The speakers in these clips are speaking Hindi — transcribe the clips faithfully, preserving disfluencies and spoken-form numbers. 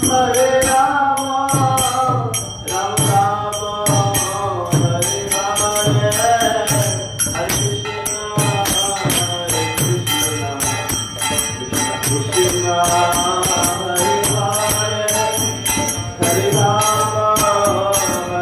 Hare Rama, Rama Rama, Hare Hare, Hare Krishna, Hare Krishna, Krishna Krishna, Hare Hare, Hare Rama.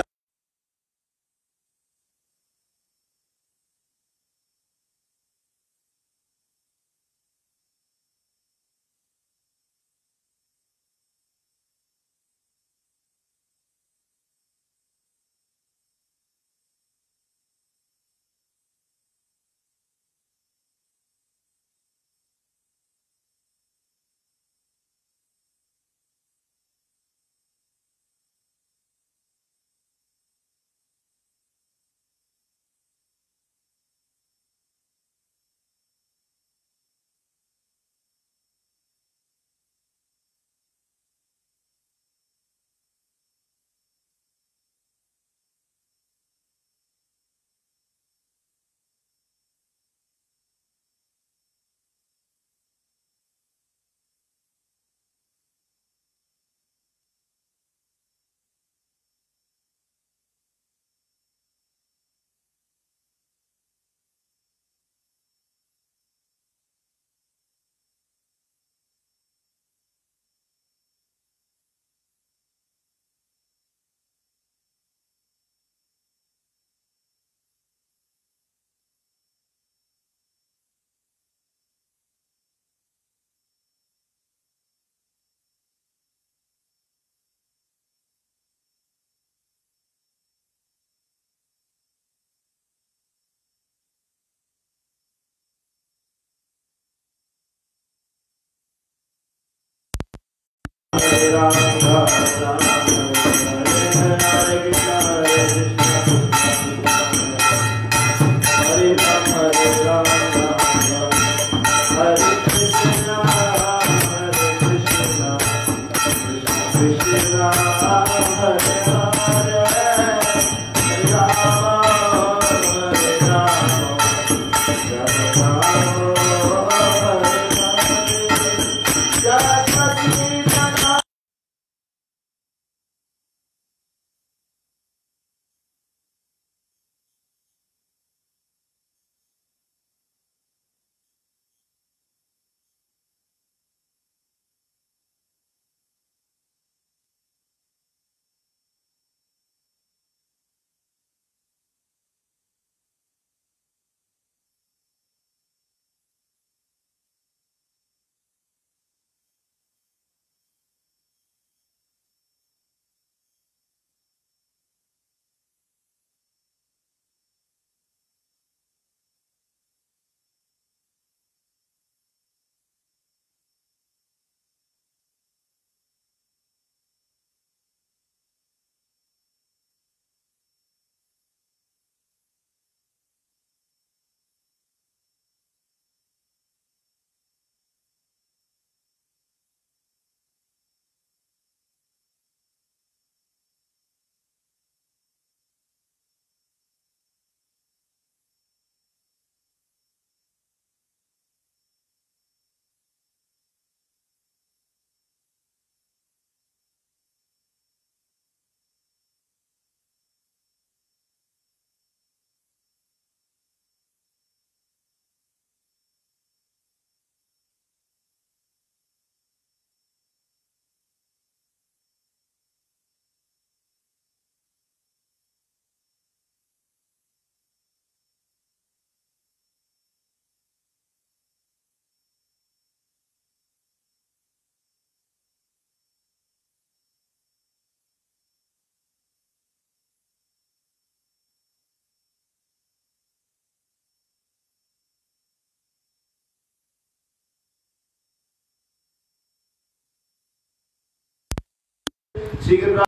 Hare Rama, Rama Rama, Hare Hare, Hare Krishna, Hare Krishna, Krishna Krishna, Hare Hare, Hare Rama, Hare Rama, Rama Rama, Hare Hare, Jai Shri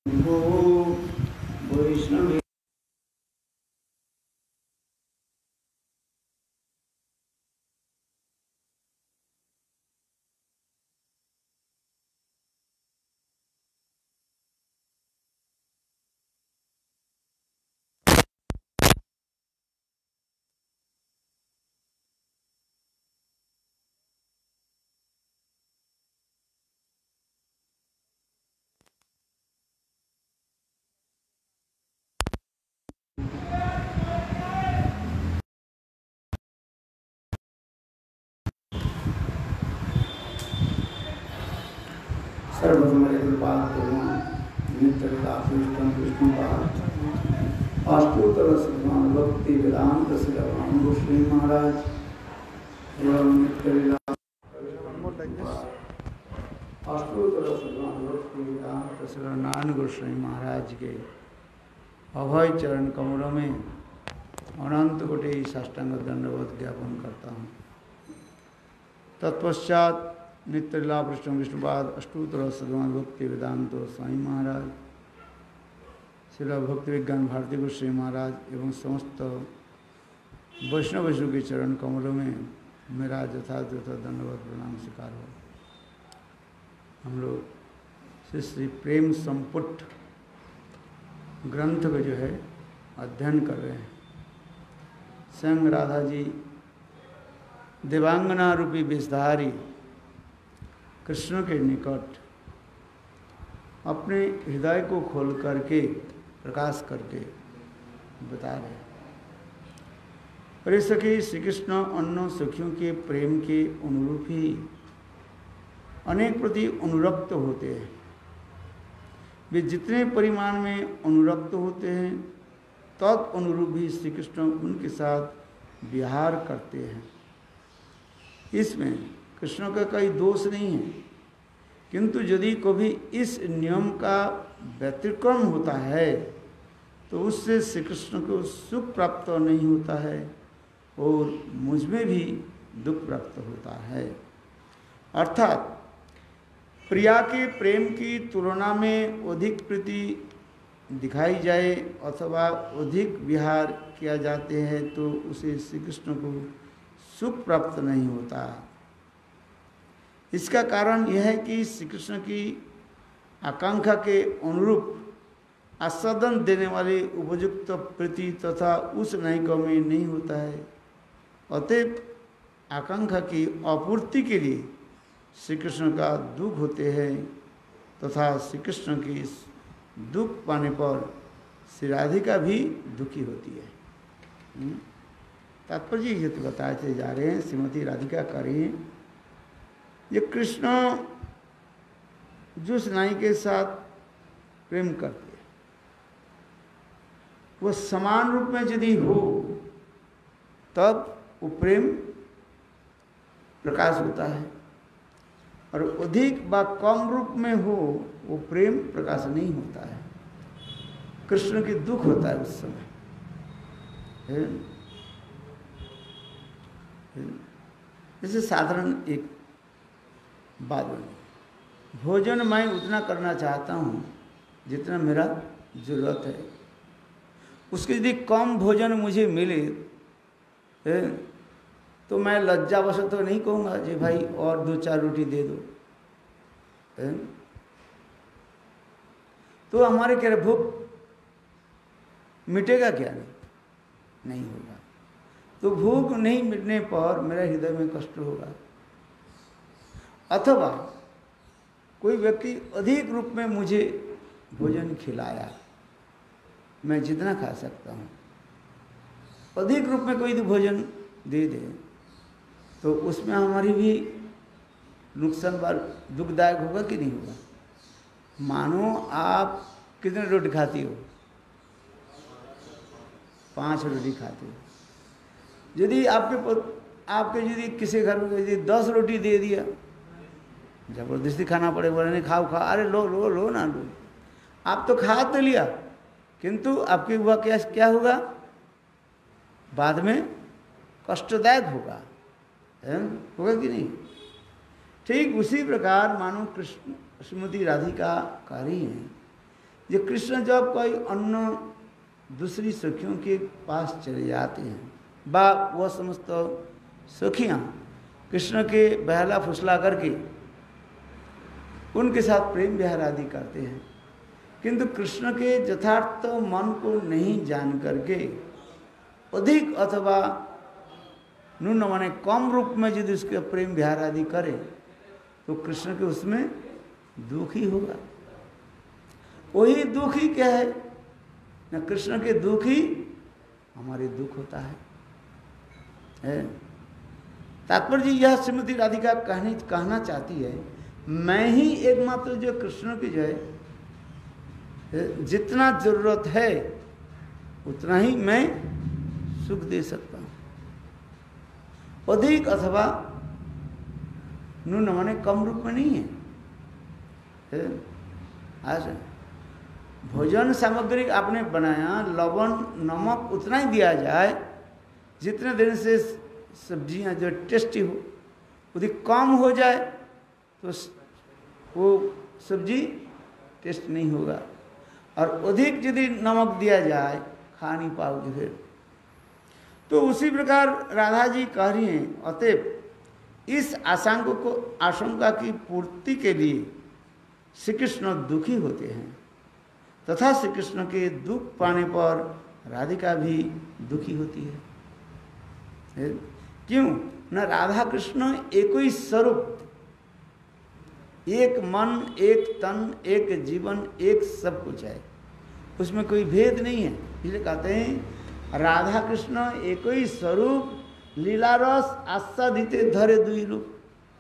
गो वैष्णवे सर्वसमयपाद नित्यदाकृष्टम कृष्णपाद अष्टोत्तर श्रीमान भक्ति वेदांत श्री गोस्वामी महाराज एवं नित्यलीला अष्टोत्तर श्रीमान भक्ति वेदांत श्री नारायण गोस्वामी महाराज के अभय चरण कमलों में अनंत कोटि साष्टांग दंडवत ज्ञापन करता हूँ। तत्पश्चात नित्यलीला पृष्ठ विष्णुपाद अष्टोत्तर सदमान भक्ति वेदांत स्वामी महाराज श्रील भक्ति विज्ञान भारती गोस्वामी महाराज एवं समस्त वैष्णव वैष्णव के चरण कमलों में मेरा यथार्थ दंडवत प्रणाम स्वीकार हो। हम लोग श्री श्री प्रेम संपुट ग्रंथ को जो है अध्ययन कर रहे हैं। संग राधा जी देवांगना रूपी विषधारी कृष्ण के निकट अपने हृदय को खोल करके प्रकाश करके बता रहे हैं। अरे सखी, श्री कृष्ण अन्य सखियों के प्रेम के अनुरूप ही अनेक प्रति अनुरक्त होते हैं। वे जितने परिमाण में अनुरक्त होते हैं तद अनुरूप ही श्री कृष्ण उनके साथ विहार करते हैं। इसमें कृष्ण का कोई दोष नहीं है, किंतु यदि कभी इस नियम का व्यतिक्रम होता है तो उससे श्री कृष्ण को सुख प्राप्त नहीं होता है और मुझ में भी दुख प्राप्त होता है। अर्थात प्रिया के प्रेम की तुलना में अधिक प्रीति दिखाई जाए अथवा अधिक विहार किया जाते हैं तो उसे श्री कृष्ण को सुख प्राप्त नहीं होता। इसका कारण यह है कि श्री कृष्ण की आकांक्षा के अनुरूप आस्वादन देने वाली उपयुक्त प्रीति तथा उस नायिका में नहीं होता है। अतएव आकांक्षा की आपूर्ति के लिए श्री कृष्ण का दुख होते हैं तथा श्री कृष्ण की दुख पाने पर श्री राधिका भी दुखी होती है। तात्पर्य ये तो बताते जा रहे हैं। श्रीमती राधिका कह रही हैं, ये कृष्ण जिस नाई के साथ प्रेम करते हैं वो समान रूप में यदि हो तब वो प्रेम प्रकाश होता है, और अधिक व कम रूप में हो वो प्रेम प्रकाश नहीं होता है। कृष्ण की दुख होता है उस समय। जैसे साधारण एक बात बनी, भोजन मैं उतना करना चाहता हूँ जितना मेरा ज़रूरत है। उसके यदि कम भोजन मुझे मिले तो मैं लज्जावश तो नहीं कहूँगा जी भाई और दो चार रोटी दे दो। तो हमारे कह रहे भूख मिटेगा क्या? नहीं नहीं होगा। तो भूख नहीं मिटने पर मेरा हृदय में कष्ट होगा। अथवा कोई व्यक्ति अधिक रूप में मुझे भोजन खिलाया, मैं जितना खा सकता हूँ, अधिक रूप में कोई भोजन दे दे तो उसमें हमारी भी नुकसान बार दुखदायक होगा कि नहीं होगा? मानो आप कितने रोटी खाती हो? पाँच रोटी खाते हो। यदि आपके आपके यदि किसी घर में यदि दस रोटी दे दिया, जबरदस्ती खाना पड़े, बोले नहीं खाओ खा, अरे लो लो लो ना लो। आप तो खा तो लिया, किंतु आपके हुआ क्या क्या होगा? बाद में कष्टदायक होगा, है? होगा कि नहीं? ठीक उसी प्रकार मानो कृष्ण श्रीमती राधिका कह रही हैं जो कृष्ण जब कोई अन्य दूसरी सखियों के पास चले जाते हैं, बा वह समस्त सखियाँ कृष्ण के बहला फुसला करके उनके साथ प्रेम विहार आदि करते हैं, किंतु कृष्ण के यथार्थ मन को नहीं जान करके अधिक अथवा न्यून माने कम रूप में यदि उसके प्रेम विहार आदि करे तो कृष्ण के उसमें दुख ही होगा। वही दुख ही क्या है न, कृष्ण के दुख ही हमारे दुख होता है, है? तात्पर्य जी यह श्रीमती राधिका कहनी कहना चाहती है, मैं ही एकमात्र जो कृष्ण की जो है जितना जरूरत है उतना ही मैं सुख दे सकता हूँ, अधिक अथवा न्यून माने कम रूप में नहीं है, है? आज भोजन सामग्री आपने बनाया, लवण नमक उतना ही दिया जाए जितने दिन से सब्जियां जो टेस्टी हो, यदि कम हो जाए तो वो सब्जी टेस्ट नहीं होगा, और अधिक यदि नमक दिया जाए खा नहीं पाओगे फिर। तो उसी प्रकार राधा जी कह रही हैं, अतएव इस आशंका को आशंका की पूर्ति के लिए श्री कृष्ण दुखी होते हैं तथा श्री कृष्ण के दुख पाने पर राधिका भी दुखी होती है, है? क्यों न, राधा कृष्ण एक ही स्वरूप, एक मन, एक तन, एक जीवन, एक सब कुछ है, उसमें कोई भेद नहीं है। इसलिए कहते हैं राधा कृष्ण एक ही स्वरूप, लीला रस आस्वादिते धरे दुई रूप,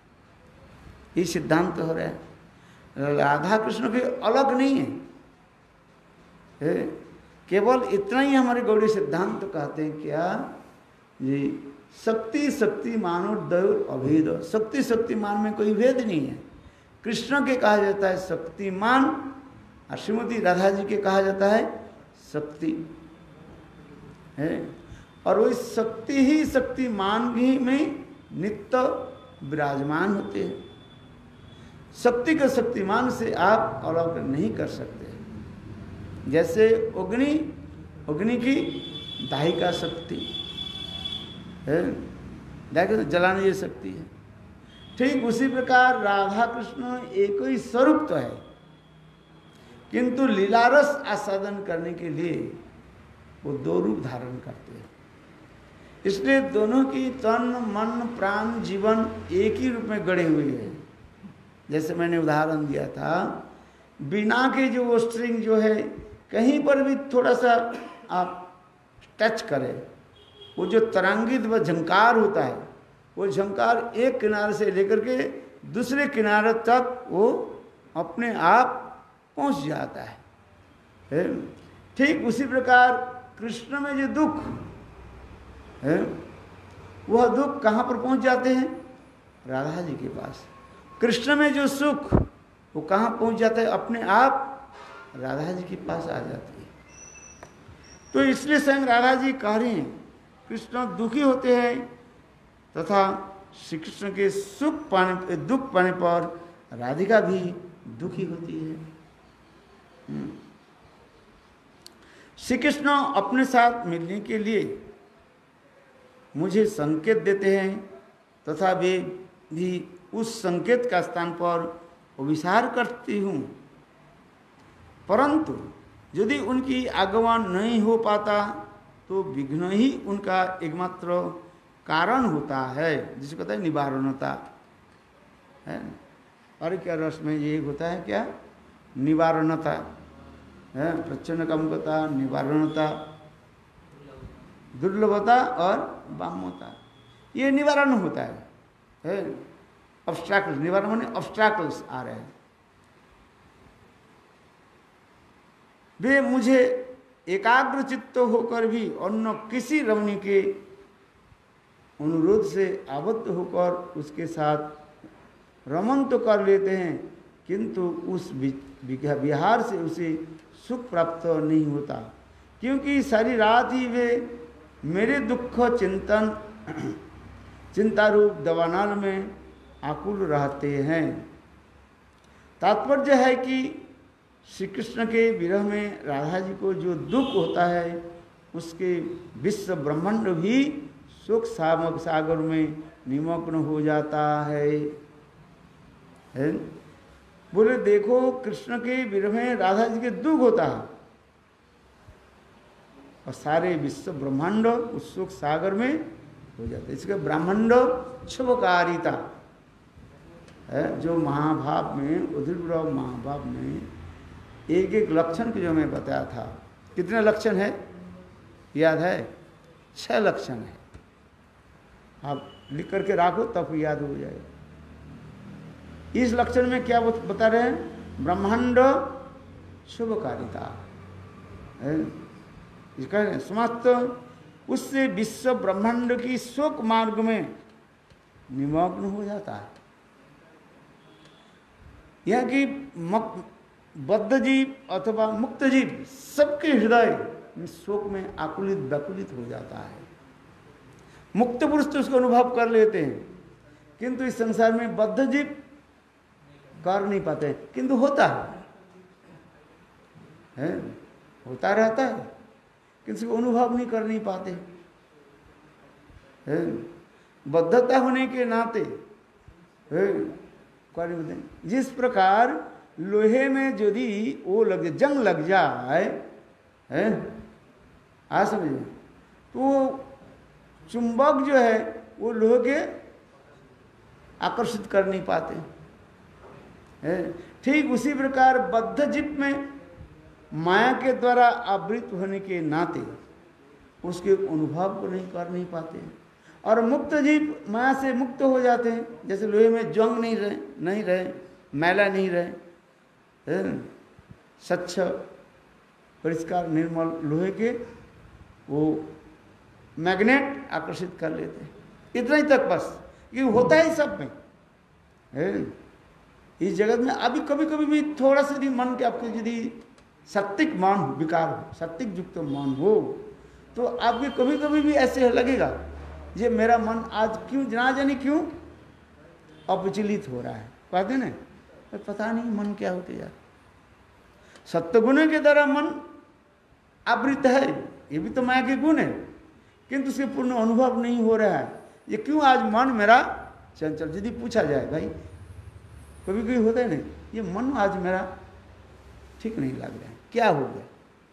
ये सिद्धांत हो रहा है। राधा कृष्ण के अलग नहीं है, है? केवल इतना ही हमारे गौड़ी सिद्धांत कहते हैं क्या जी, शक्ति शक्ति मानो दैव अभेद, शक्ति शक्तिमान में कोई भेद नहीं है। कृष्ण के कहा जाता है शक्तिमान और श्रीमती राधा जी के कहा जाता है शक्ति, है? और वही शक्ति ही शक्तिमान भी में नित्य विराजमान होते हैं। शक्ति के शक्तिमान से आप अलग नहीं कर सकते। जैसे अग्नि, अग्नि की दाहिका शक्ति है, दाहिका जलाने की शक्ति है, ठीक उसी प्रकार राधा कृष्ण एक ही स्वरूप तो है, किंतु लीलारस आस्वादन करने के लिए वो दो रूप धारण करते हैं। इसलिए दोनों की तन मन प्राण जीवन एक ही रूप में गड़े हुए हैं। जैसे मैंने उदाहरण दिया था, बिना के जो वो स्ट्रिंग जो है कहीं पर भी थोड़ा सा आप टच करें, वो जो तरंगित व झंकार होता है, वो झंकार एक किनारे से लेकर के दूसरे किनारे तक वो अपने आप पहुंच जाता है, है? ठीक उसी प्रकार कृष्ण में जो दुख है, वह दुख कहाँ पर पहुंच जाते हैं? राधा जी के पास। कृष्ण में जो सुख वो कहाँ पहुंच जाता है? अपने आप राधा जी के पास आ जाती है। तो इसलिए स्वयं राधा जी कह रही हैं, कृष्ण दुखी होते हैं तथा श्री कृष्ण के सुख पाने दुख पाने पर राधिका भी दुखी होती है। श्री कृष्ण अपने साथ मिलने के लिए मुझे संकेत देते हैं तथा वे भी उस संकेत का स्थान पर विचार करती हूँ, परंतु यदि उनकी आगमन नहीं हो पाता तो विघ्न ही उनका एकमात्र कारण होता है, जिसे कहते हैं निवारणता, है? और क्या रस में ये होता है क्या? निवारणता है, प्रच्छन्न कामुकता, निवारणता, दुर्लभता और वामता, ये निवारण होता है, है? ऑब्स्ट्रैकल्स, निवारण माने ऑब्स्ट्रैकल्स आ रहे हैं। वे मुझे एकाग्र चित्त होकर भी अन्य किसी रमणी के अनुरोध से आबद्ध होकर उसके साथ रमन तो कर लेते हैं, किंतु उस विहार से उसे सुख प्राप्त नहीं होता, क्योंकि सारी रात ही वे मेरे दुख चिंतन चिंतारूप दवानाल में आकुल रहते हैं। तात्पर्य है कि श्री कृष्ण के विरह में राधा जी को जो दुख होता है, उसके विश्व ब्रह्मांड भी शोक सामक सागर में निमग्न हो जाता है, है? बोले देखो कृष्ण के विरह में राधा जी के दुख होता है और सारे विश्व ब्रह्मांड उस शोक सागर में हो जाता है। इसके ब्रह्मांड क्षोभकारिता है। जो महाभाव में उद्भव महाभाव में एक एक लक्षण के जो मैं बताया था, कितने लक्षण है याद है? छह लक्षण है। आप लिख करके रखो तब याद हो जाएगा। इस लक्षण में क्या बता रहे हैं? ब्रह्मांड शुभकारिता कह रहे हैं। समस्त उससे विश्व ब्रह्मांड की शोक मार्ग में निमग्न हो जाता है। यह कि बद्ध जीव अथवा मुक्त जीव सबके हृदय में शोक में आकुलित व्याकुलित हो जाता है। मुक्त पुरुष तो उसको अनुभव कर लेते हैं, किंतु इस संसार में बद्ध जीव कर नहीं पाते, किंतु होता है, है? होता रहता है, किसी को अनुभव नहीं कर नहीं पाते है? बद्धता होने के नाते है? जिस प्रकार लोहे में यदि वो लग जंग लग जाए है, आ समझे, तो चुंबक जो है वो लोहे के आकर्षित कर नहीं पाते है। ठीक उसी प्रकार बद्ध जीव में माया के द्वारा आवृत होने के नाते उसके अनुभव को नहीं कर नहीं पाते, और मुक्त जीव माया से मुक्त हो जाते हैं। जैसे लोहे में जंग नहीं रहे नहीं रहे मैला नहीं रहे है? स्वच्छ परिष्कार निर्मल लोहे के वो मैग्नेट आकर्षित कर लेते हैं। इतना ही तक बस, ये होता है सब में है। इस जगत में अभी कभी कभी भी थोड़ा सा भी मन के आपके यदि सत्विक मान हो, विकार हो, सत्विक युक्त मान हो, तो आपके कभी कभी भी ऐसे लगेगा ये मेरा मन आज क्यों ना जाने क्यों अपविचलित हो रहा है। कहते ना तो पता नहीं मन क्या होते यार। सत्वगुण के द्वारा मन आवृत है, ये भी तो माया के गुण है, किंतु उसके पूर्ण अनुभव नहीं हो रहा है। ये क्यों आज मन मेरा चंचल। यदि पूछा जाए भाई कभी कभी होता है ना, ये मन आज मेरा ठीक नहीं लग रहा है, क्या हो गया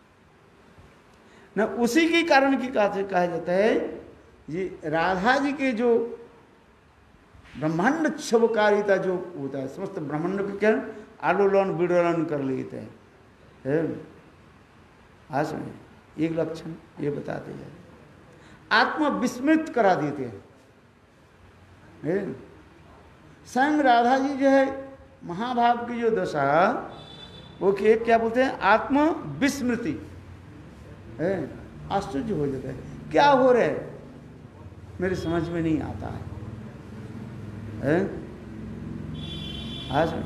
ना। उसी के कारण की कहा जाता है ये राधा जी के जो ब्रह्मांड क्षोभकारिता जो होता है, समस्त ब्रह्मांड के क्या आलोलन विडोलन कर लेते हैं है। आज में एक लक्षण ये बताते हैं, आत्मा विस्मृत करा देते हैं है। स्वयं राधा जी जो है महाभाव की जो दशा वो के क्या बोलते हैं, आत्म विस्मृति है। आश्चर्य हो जाता है, क्या हो रहा है मेरे समझ में नहीं आता है, है? आज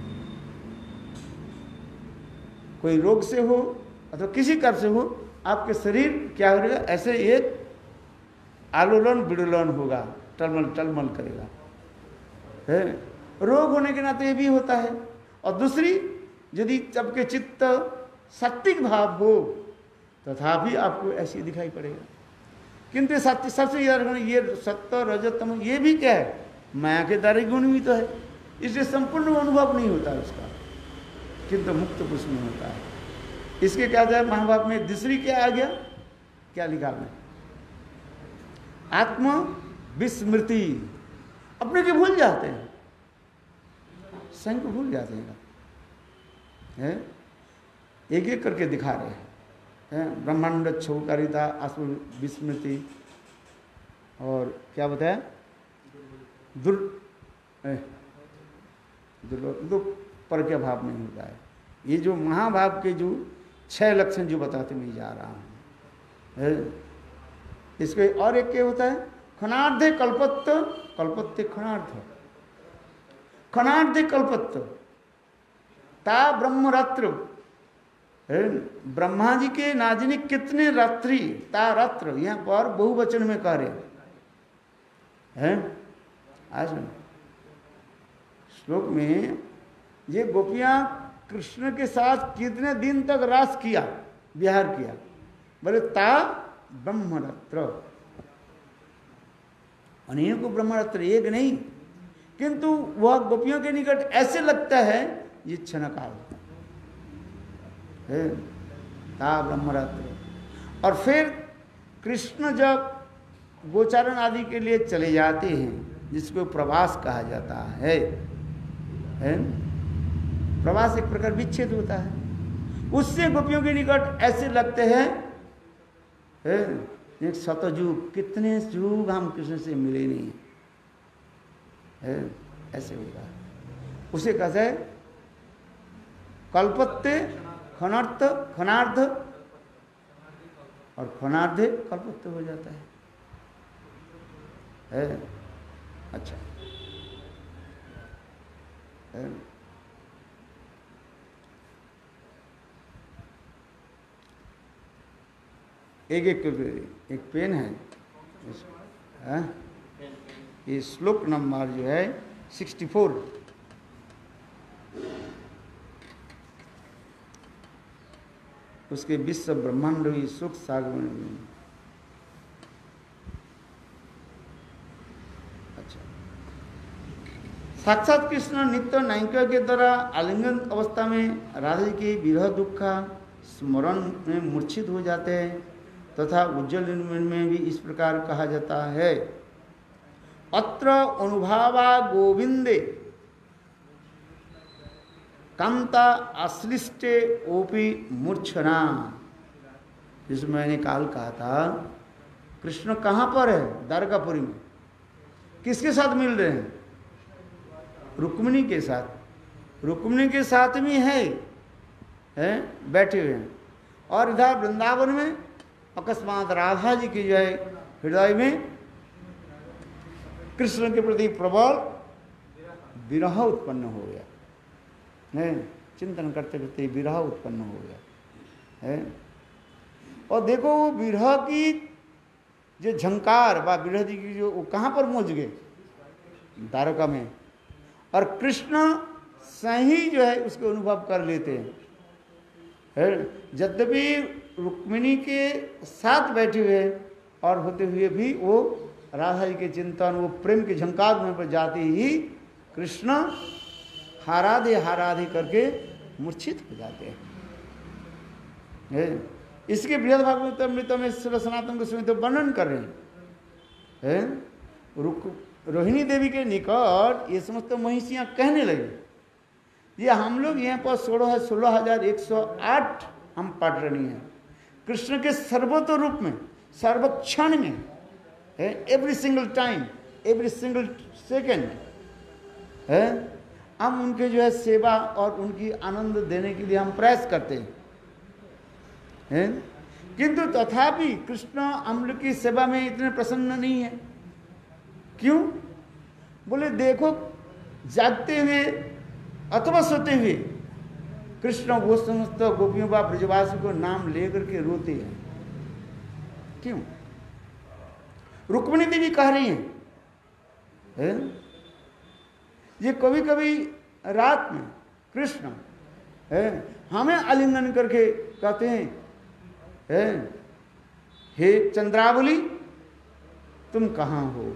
कोई रोग से हो अथवा किसी कर्म से हो, आपके शरीर क्या हो रहेगा, ऐसे एक आलोलन विडोलन होगा, टलमल टलमल करेगा है। रोग होने के नाते ये भी होता है। और दूसरी यदि सबके चित्त सात्विक भाव हो तथापि आपको ऐसी दिखाई पड़ेगा। किंतु सत्य सबसे ज्यादा ये सत्य रजतम ये भी क्या है, माया के द्वारा गुण भी तो है, इसलिए संपूर्ण अनुभव नहीं होता है उसका, किंतु मुक्त पुरुष में होता है। इसके क्या जाए महाभारत में दूसरी क्या आ गया, क्या लिखा आपने, आत्म विस्मृति, अपने के भूल जाते हैं, स्वयं को भूल जाते हैं है? एक एक करके दिखा रहे हैं है? ब्रह्मांड क्षोभकारिता, आत्म विस्मृति, और क्या बताया दुर दो पर क्या भाव नहीं होता है। ये जो महाभाव के जो छह लक्षण जो बताते मैं जा रहा हूँ है? इसके और एक क्या होता है, खनार्धे कल्पत्व, कल्पत्य खनार्थ, खनार्धे कल्पत्व ता ब्रह्म रात्र, ब्रह्मा जी के नाजनी कितने रात्रि, ता रात्र यहाँ पर बहुवचन में कह रहे हैं। आज श्लोक में ये गोपियां कृष्ण के साथ कितने दिन तक रास किया, विहार किया? बोले ता ब्रह्मरत्र, अनेकों ब्रह्मरत्र, एक नहीं, किंतु वह गोपियों के निकट ऐसे लगता है ये क्षण काल है, ता ब्रह्मरत्र। और फिर कृष्ण जब गोचारण आदि के लिए चले जाते हैं, जिसको प्रवास कहा जाता है, है? प्रवास एक प्रकार विच्छेद होता है, उससे गोपियों के निकट ऐसे लगते हैं, है? एक शतयुग, कितने युग हम कृष्ण से मिले नहीं है, ऐसे होगा। उसे कहते हैं कल्पत्ते खनार्थ खनार्ध, और खनार्धे कल्पत्ते हो जाता है, है? अच्छा है? एक एक एक पेन है, है? ये श्लोक नंबर जो है सिक्सटी फोर, उसके विश्व ब्रह्मांड हुई सुख सागर। अच्छा, साक्षात कृष्ण नित्य नायिका के द्वारा आलिंगन अवस्था में राधा जी के विरह दुख का स्मरण में मूर्छित हो जाते हैं, तथा उज्ज्वल में भी इस प्रकार कहा जाता है, अत्र अनुभावा गोविंदे कांता अश्लिष्टे ओपी मूर्छना। जिसमें मैंने काल कहा था, कृष्ण कहाँ पर है? द्वारकापुरी में। किसके साथ मिल रहे हैं? रुक्मिणी के साथ। रुक्मिणी के साथ में है, है? बैठे हुए हैं। और इधर वृंदावन में अकस्मात राधा जी की जो है हृदय में कृष्ण के प्रति प्रबल विरह उत्पन्न हो गया है, चिंतन करते करते विरह उत्पन्न हो गया है। और देखो वो विरह की जो झंकार व विरह जी की जो, वो कहाँ पर पहुँच गए? द्वारका में। और कृष्ण सही जो है उसको अनुभव कर लेते हैं, है? यद्यपि रुक्मिणी के साथ बैठे हुए और होते हुए भी वो राधा जी के चिंतन, वो प्रेम के झंकार में पर जाते ही कृष्ण हाराधे हाराधे करके मूर्छित हो जाते हैं, है? इसके बृहद भागवत में सनातन गोस्वामी तो वर्णन कर रहे हैं, है? रुक रोहिणी देवी के निकट ये समस्त महिषियाँ कहने लगे, ये हम लोग यहाँ पर सोलह सोलह हजार एक सौ आठ हम पढ़ रही हैं कृष्ण के सर्वोत्तम रूप में, सर्वक्षण में, है? Every single time, every single second, है? हम उनके जो है सेवा और उनकी आनंद देने के लिए हम प्रयास करते हैं, है? किंतु तथापि कृष्ण हम लोग की सेवा में इतने प्रसन्न नहीं है। क्यों? बोले देखो, जागते हुए अथवा सोते हुए कृष्ण वो समस्त गोपियों का ब्रजवासी को नाम लेकर के रोते हैं। क्यों? रुक्मिणी देवी कह रही हैं, है? ये कभी कभी रात में कृष्ण, है, हमें आलिंगन करके कहते हैं, है, हे चंद्रावली तुम कहाँ हो,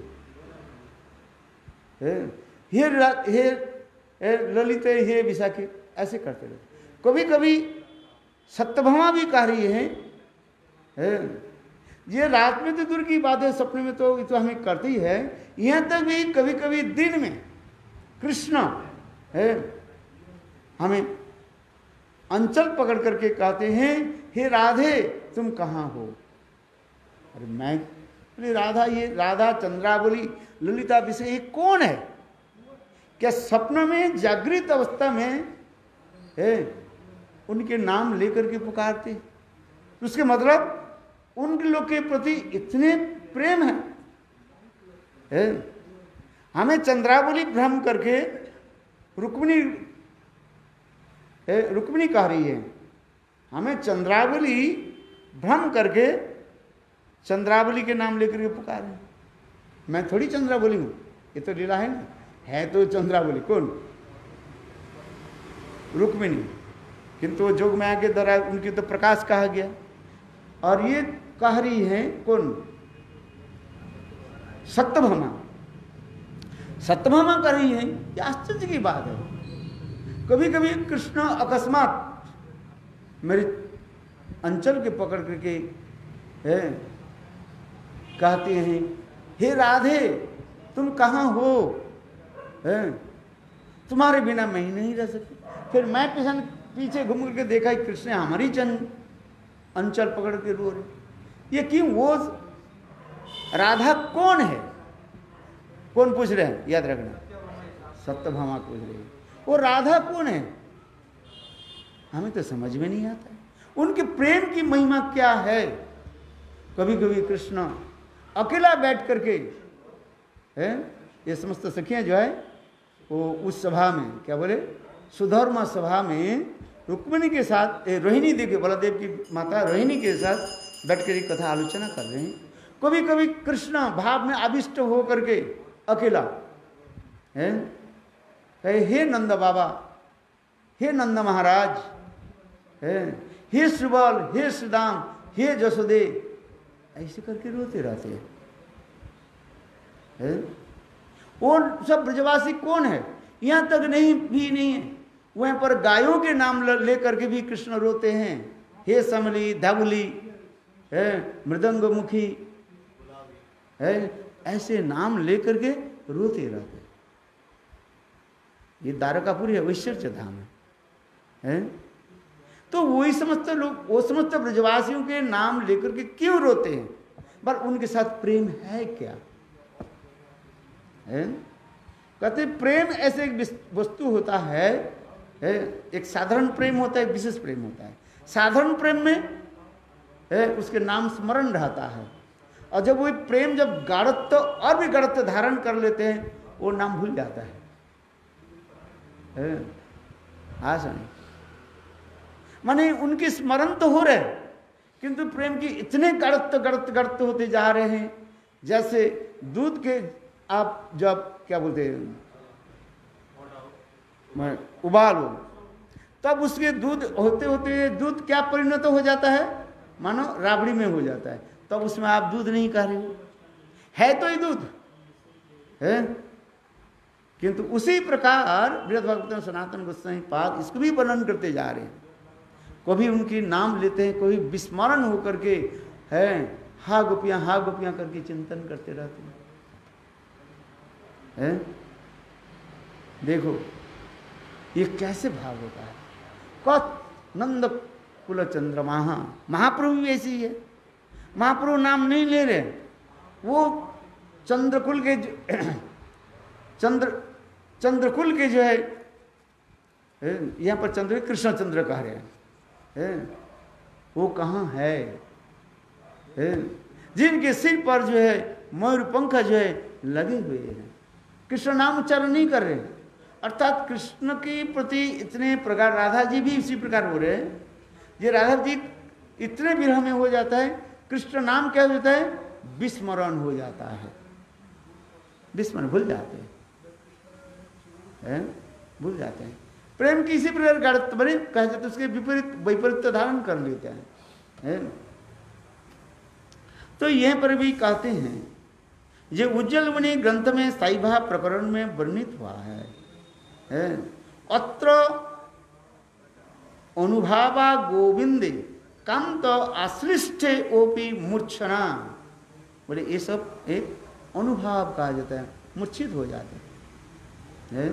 है? हे हे हे ललित, हे विशाखी, ऐसे करते रहे। कभी कभी सत्यभामा भी कह रही है, है? ये रात में तो दूर की बात है, सपने में तो ये तो हमें करती है। यहाँ तक भी कभी कभी दिन में कृष्ण, है, हमें अंचल पकड़ करके कहते हैं, हे राधे तुम कहाँ हो। अरे मैं अरे राधा, ये राधा चंद्रावली ललिता विषय ये कौन है? क्या सपनों में जागृत अवस्था में, है, उनके नाम लेकर के पुकारते? उसके मतलब उनके लोग के प्रति इतने प्रेम है, है? हमें चंद्रावली भ्रम करके रुक्मिणी, रुक्मिणी कह रही है, हमें चंद्रावली भ्रम करके चंद्रावली के नाम लेकर के पुकारे। मैं थोड़ी चंद्रावली हूँ, ये तो लीला है ना, है तो चंद्रावली कौन? रुक्मिणी। किंतु वो जोग माया के द्वारा उनकी तो प्रकाश कहा गया। और ये कह रही है कौन? सत्यभामा। सत्यभामा कर रही है, ये आश्चर्य की बात है। कभी कभी कृष्ण अकस्मात मेरे अंचल के पकड़ करके है कहते हैं, हे राधे तुम कहाँ हो, है तुम्हारे बिना मैं ही नहीं रह सकती। फिर मैं पीछे पीछे घूम करके देखा, कृष्ण हमारी चंद अंचल पकड़ के रो रहे। ये क्यों? वो राधा कौन है? कौन पूछ रहे हैं? याद रखना, सत्यभामा पूछ रहे हैं वो राधा कौन है। हमें तो समझ में नहीं आता है उनके प्रेम की महिमा क्या है। कभी कभी कृष्ण अकेला बैठ करके है, ये समस्त सखियां जो है वो उस सभा में क्या बोले, सुधर्मा सभा में रुक्मिणी के साथ, रोहिणी देवी बलदेव की माता रोहिणी के साथ बैठ कर कथा आलोचना कर रहे हैं। कभी कभी कृष्ण भाव में आविष्ट हो करके अकेला है, कहे हे नंद बाबा, हे नंद महाराज, है हे सुबल, हे सुदाम, हे जसोदे, ऐसे करके रोते रहते हैं। है? वो सब ब्रजवासी कौन है? यहाँ तक नहीं भी नहीं है, वहाँ पर गायों के नाम लेकर के भी कृष्ण रोते हैं। हे समली, धवली, है मृदंग मुखी, है ऐसे नाम लेकर के रोते रहते। ये द्वारकापुरी है, वैश्वर्य धाम है, है? तो वही समस्त लोग, वो समस्त ब्रजवासियों के नाम लेकर के क्यों रोते हैं? पर उनके साथ प्रेम है क्या? है? कहते प्रेम ऐसे एक वस्तु होता है, है एक साधारण प्रेम होता है, एक विशेष प्रेम होता है। साधारण प्रेम में है उसके नाम स्मरण रहता है, और जब वो प्रेम जब गाढ़त्व और भी गाढ़त्व धारण कर लेते हैं वो नाम भूल जाता है। हाँ सुनिए, माने उनकी स्मरण तो हो रहे किंतु प्रेम की इतने गाढ़त्व गाढ़त्व गाढ़त्व होते जा रहे हैं, जैसे दूध के आप जब क्या बोलते हैं उबालो, तब उसके दूध होते होते दूध क्या परिणत हो जाता है, मानो राबड़ी में हो जाता है। तब उसमें आप दूध नहीं कह रहे हो, है तो ही दूध है। किंतु उसी प्रकार बृहद्भागवत सनातन गोस्वामी पाद इसको भी वर्णन करते जा रहे हैं। कभी उनकी नाम लेते हैं, कभी विस्मरण होकर के है हा गोपियां हा गोपियां करके चिंतन करते रहते हैं, है? देखो ये कैसे भाव होता है। कत नंद कुल चंद्रमा, महाप्रभु भी ऐसी है। महाप्रभु नाम नहीं ले रहे, वो चंद्रकुल के चंद्र चंद्रकुल के जो है, यहाँ पर चंद्र कृष्ण चंद्र कह रहे हैं, है? वो कहाँ है, है? जिनके सिर पर जो है मयूर पंख जो है लगे हुए हैं, कृष्ण नाम उच्चारण नहीं कर रहे। अर्थात कृष्ण के प्रति इतने प्रकार, राधा जी भी इसी प्रकार हो रहे हैं। ये राधा जी इतने विरह में हो जाता है, कृष्ण नाम क्या होता है, विस्मरण हो जाता है, विस्मरण भूल जाते हैं, है? भूल जाते हैं। प्रेम की इसी प्रकार गाढ़त्व बने कह जाते, उसके विपरीत वैपरीत धारण कर लेते हैं, है? तो यह पर भी कहते हैं, ये उज्जवल मुनि ग्रंथ में साईभा प्रकरण में वर्णित हुआ है, है? अत्र अनुभावा गोविंदे कांत आश्लिष्टे ओपी मूर्छना, बोले ये सब एक अनुभव कहा जाता है, मूर्छित हो जाते हैं।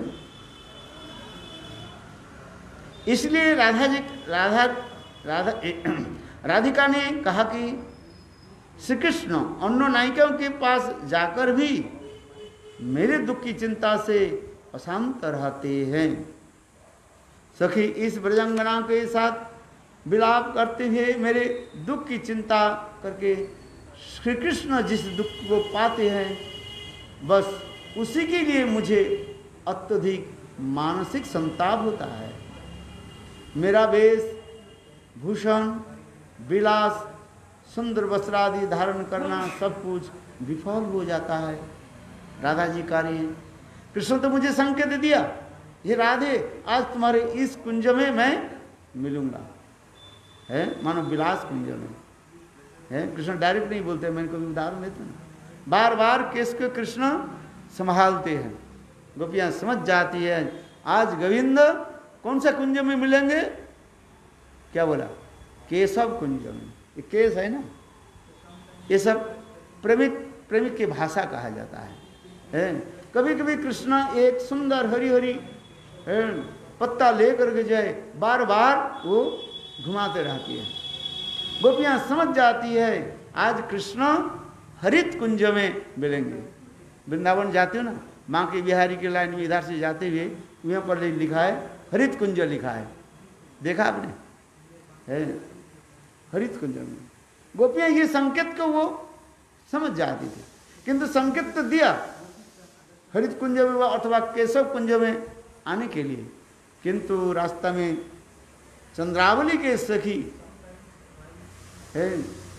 इसलिए राधा जी राधा राधा राधिका ने कहा कि श्री कृष्ण अन्य नायिकाओं के पास जाकर भी मेरे दुख की चिंता से अशांत रहते हैं। सखी इस ब्रजांगना के साथ विलाप करते हुए मेरे दुख की चिंता करके श्री कृष्ण जिस दुख को पाते हैं, बस उसी के लिए मुझे अत्यधिक मानसिक संताप होता है। मेरा वेश भूषण विलास सुंदर वस्त्रादि धारण करना सब कुछ विफल हो जाता है। राधा जी कह रही हैं, कृष्ण तो मुझे संकेत दिया, ये राधे आज तुम्हारे इस कुंज में मैं मिलूंगा, है मानो विलास कुंज में है। कृष्ण डायरेक्ट नहीं बोलते, मैंने कभी उदाहरण देता ना, बार बार केस को कृष्ण संभालते हैं। गोपियाँ समझ जाती है आज गोविंद कौन सा कुंज में मिलेंगे, क्या बोला, केशव कुंज में। ये केस है ना, ये सब प्रेमिक प्रेमिक की भाषा कहा जाता है, है? कभी कभी कृष्ण एक सुंदर हरी हरी पत्ता लेकर के जाए, बार बार वो घुमाते रहती है। गोपियाँ समझ जाती है आज कृष्ण हरित कुंज में मिलेंगे। वृंदावन जाते हो ना, माँ की बिहारी की लाइन में इधर से जाते हुए यहाँ पर लिखा है हरित कुंज लिखा है, देखा आपने, है हरित कुंज में। गोपियाँ ये संकेत को वो समझ जाती थी, किंतु संकेत तो दिया हरित कुंज में अथवा केशव कुंज में आने के लिए, किंतु रास्ता में चंद्रावली के सखी है,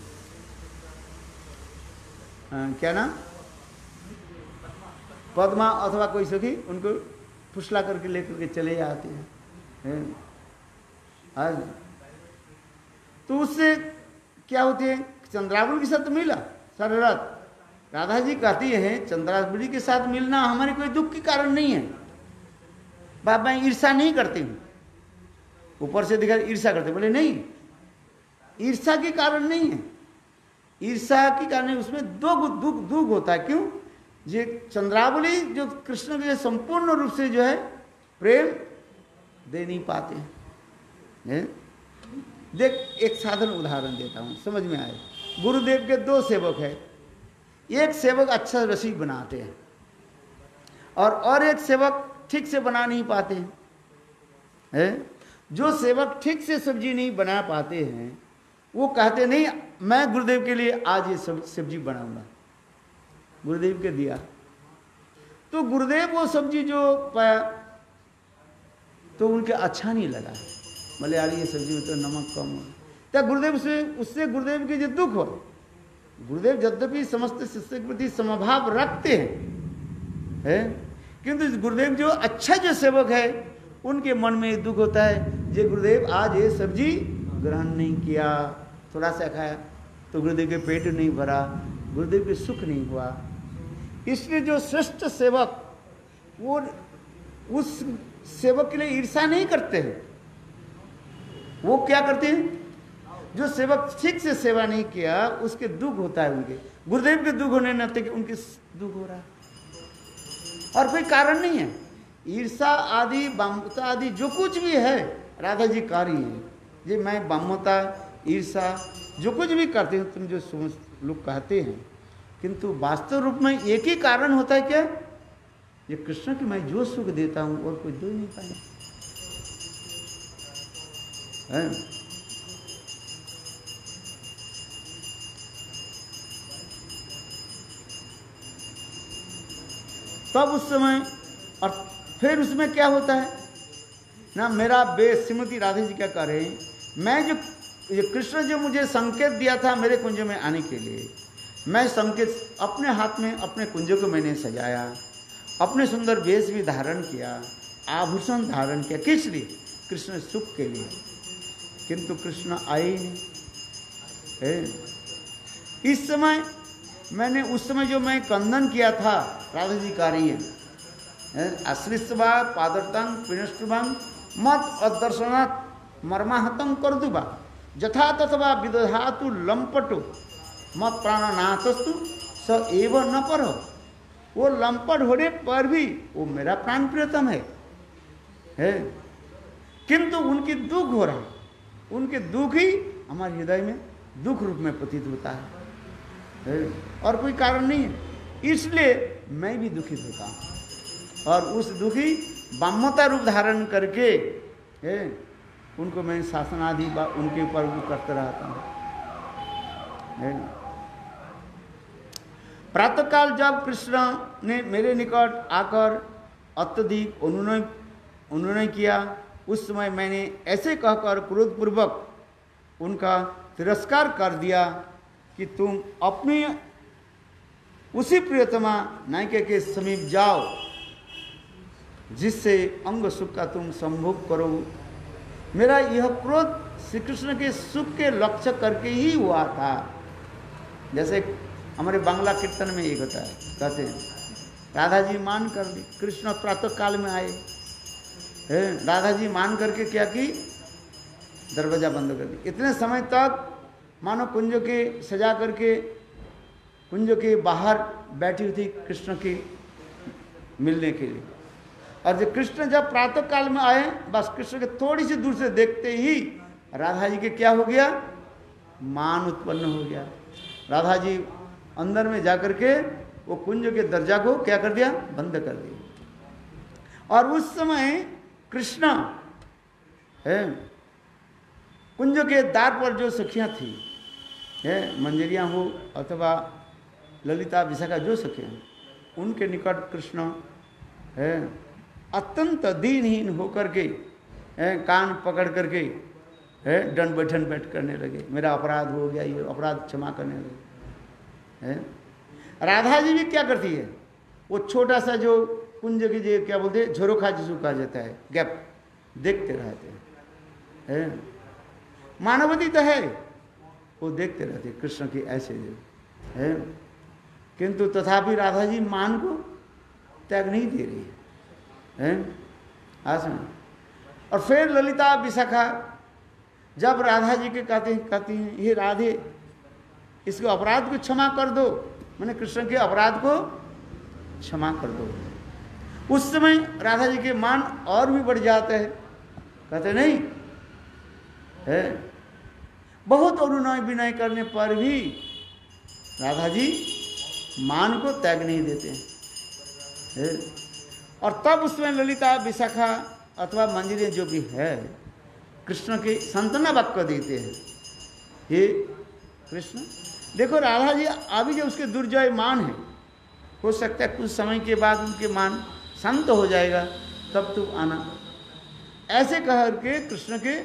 आ, क्या नाम, पद्मा अथवा कोई सखी, उनको फुसला करके लेकर के चले जाते हैं, है? आज तो उससे क्या होती है, चंद्रावली के साथ तो मिला सारा रात। राधा जी कहती हैं चंद्रावली के साथ मिलना हमारे कोई दुख के कारण नहीं है, बाबा ईर्षा नहीं करते हूँ, ऊपर से दिखा ईर्षा करते, बोले नहीं ईर्षा के कारण नहीं है, ईर्षा के कारण उसमें दुख दुख दुख होता है। क्यों, ये चंद्रावली जो कृष्ण के संपूर्ण रूप से जो है प्रेम दे नहीं पाते हैं। देख एक साधारण उदाहरण देता हूँ, समझ में आए। गुरुदेव के दो सेवक है, एक सेवक अच्छा रसीद बनाते हैं और और एक सेवक ठीक से बना नहीं पाते हैं, है? जो सेवक ठीक से सब्जी नहीं बना पाते हैं वो कहते नहीं मैं गुरुदेव के लिए आज ये सब सब्जी बनाऊंगा, गुरुदेव के दिया तो गुरुदेव वो सब्जी जो पाया तो उनके अच्छा नहीं लगा, बोले यार ये सब्जी में तो नमक कम हो, तो गुरुदेव से उससे गुरुदेव के जो दुख हो, गुरुदेव यद्यपि समस्त शिष्य के प्रति समभाव रखते हैं, है? किंतु गुरुदेव जो अच्छा जो सेवक है उनके मन में दुख होता है, जे गुरुदेव आज ये सब्जी ग्रहण नहीं किया, थोड़ा सा खाया तो गुरुदेव के पेट नहीं भरा, गुरुदेव के सुख नहीं हुआ। इसलिए जो श्रेष्ठ सेवक वो उस सेवक के लिए ईर्षा नहीं करते हैं, वो क्या करते हैं, जो सेवक ठीक से सेवा नहीं किया उसके दुख होता है, उनके गुरुदेव के दुख होने नाते कि उनके दुख हो रहा है और कोई कारण नहीं है। ईर्षा आदि बाम्यता आदि जो कुछ भी है राधा जी कारी है, ये मैं बाम्यता ईर्षा जो कुछ भी करते हैं तुम जो समझ लोग कहते हैं, किंतु वास्तव रूप में एक ही कारण होता है, क्या, ये कृष्ण की मैं जो सुख देता हूं और कोई दे नहीं पाए, है? तब उस समय और फिर उसमें क्या होता है ना, मेरा बेस श्रीमती राधे जी क्या कह रहे हैं, मैं जो ये कृष्ण जो मुझे संकेत दिया था मेरे कुंज में आने के लिए, मैं संकेत अपने हाथ में अपने कुंज को मैंने सजाया, अपने सुंदर वेश भी धारण किया, आभूषण धारण किया, किस लिए, कृष्ण सुख के लिए, किंतु कृष्ण आए ही नहीं, है? इस समय मैंने उस समय जो मैं कंदन किया था राधा जी का रही है, आश्रितवा पादर्तंग पिनष्टुभंग मत अदर्शनात् मर्माहतम कर दुबा जथा तथवा विदधातु लंपटो मत प्राणनाथस्तु स एव न पर। वो लंपट होने पर भी वो मेरा प्राण प्रियतम है, है? किंतु उनकी दुख हो रहा है, उनके दुख ही हमारे हृदय में दुख रूप में प्रतीत होता है, है? और कोई कारण नहीं है, इसलिए मैं भी दुखित होता हूँ और उस दुखी बाम्यता रूप धारण करके, है? उनको मैं शासन आदि उनके ऊपर वो करते रहता हूँ, है? प्रातःकाल जब कृष्ण ने मेरे निकट आकर अत्यधिक उन्होंने उन्होंने किया, उस समय मैंने ऐसे कहकर क्रोधपूर्वक उनका तिरस्कार कर दिया कि तुम अपनी उसी प्रियतमा नायिका के समीप जाओ जिससे अंग सुख का तुम संभोग करो, मेरा यह क्रोध श्री कृष्ण के सुख के लक्ष्य करके ही हुआ था। जैसे हमारे बांग्ला कीर्तन में एक होता है, कहते हैं राधा जी मान कर ली, कृष्ण प्रातः काल में आए, है राधा जी मान करके क्या की, दरवाजा बंद कर दी। इतने समय तक मानो कुंज के सजा करके कुंज के बाहर बैठी थी कृष्ण की मिलने के लिए, और जब कृष्ण जब प्रातः काल में आए, बस कृष्ण के थोड़ी सी दूर से देखते ही राधा जी के क्या हो गया, मान उत्पन्न हो गया। राधा जी अंदर में जाकर के वो कुंज के दरजा को क्या कर दिया, बंद कर दिया। और उस समय कृष्ण है कुंज के द्वार पर जो सखियां थी, है मंजरियां हो अथवा ललिता विशाखा जो सखियां, उनके निकट कृष्ण है अत्यंत दीनहीन होकर के है कान पकड़ करके है दंड बैठन बैठ करने लगे, मेरा अपराध हो गया, ये अपराध क्षमा करने लगे। है राधा जी भी क्या करती है, वो छोटा सा जो कुंज की जो क्या बोलते हैं झोरोखा जिसको कहा जाता है, गैप देखते रहते हैं। है मानवती तो है, वो देखते रहते कृष्ण की ऐसे है, किंतु तथापि राधा जी मान को त्याग नहीं दे रही है, है? आसन। और फिर ललिता विशाखा जब राधा जी के कहते हैं कहती हैं ये राधे इसके अपराध को क्षमा कर दो, मैंने कृष्ण के अपराध को क्षमा कर दो। उस समय राधा जी के मान और भी बढ़ जाते हैं, कहते नहीं है, बहुत अनुनय विनय करने पर भी राधा जी मान को त्याग नहीं देते हैं। और तब उसमें ललिता विशाखा अथवा मंजरी जो भी है कृष्ण के सांत्वना वाक्य देते हैं, हे कृष्ण देखो राधा जी अभी जो उसके दुर्जय मान है, हो सकता है कुछ समय के बाद उनके मान शांत हो जाएगा, तब तुम आना। ऐसे कह के कृष्ण के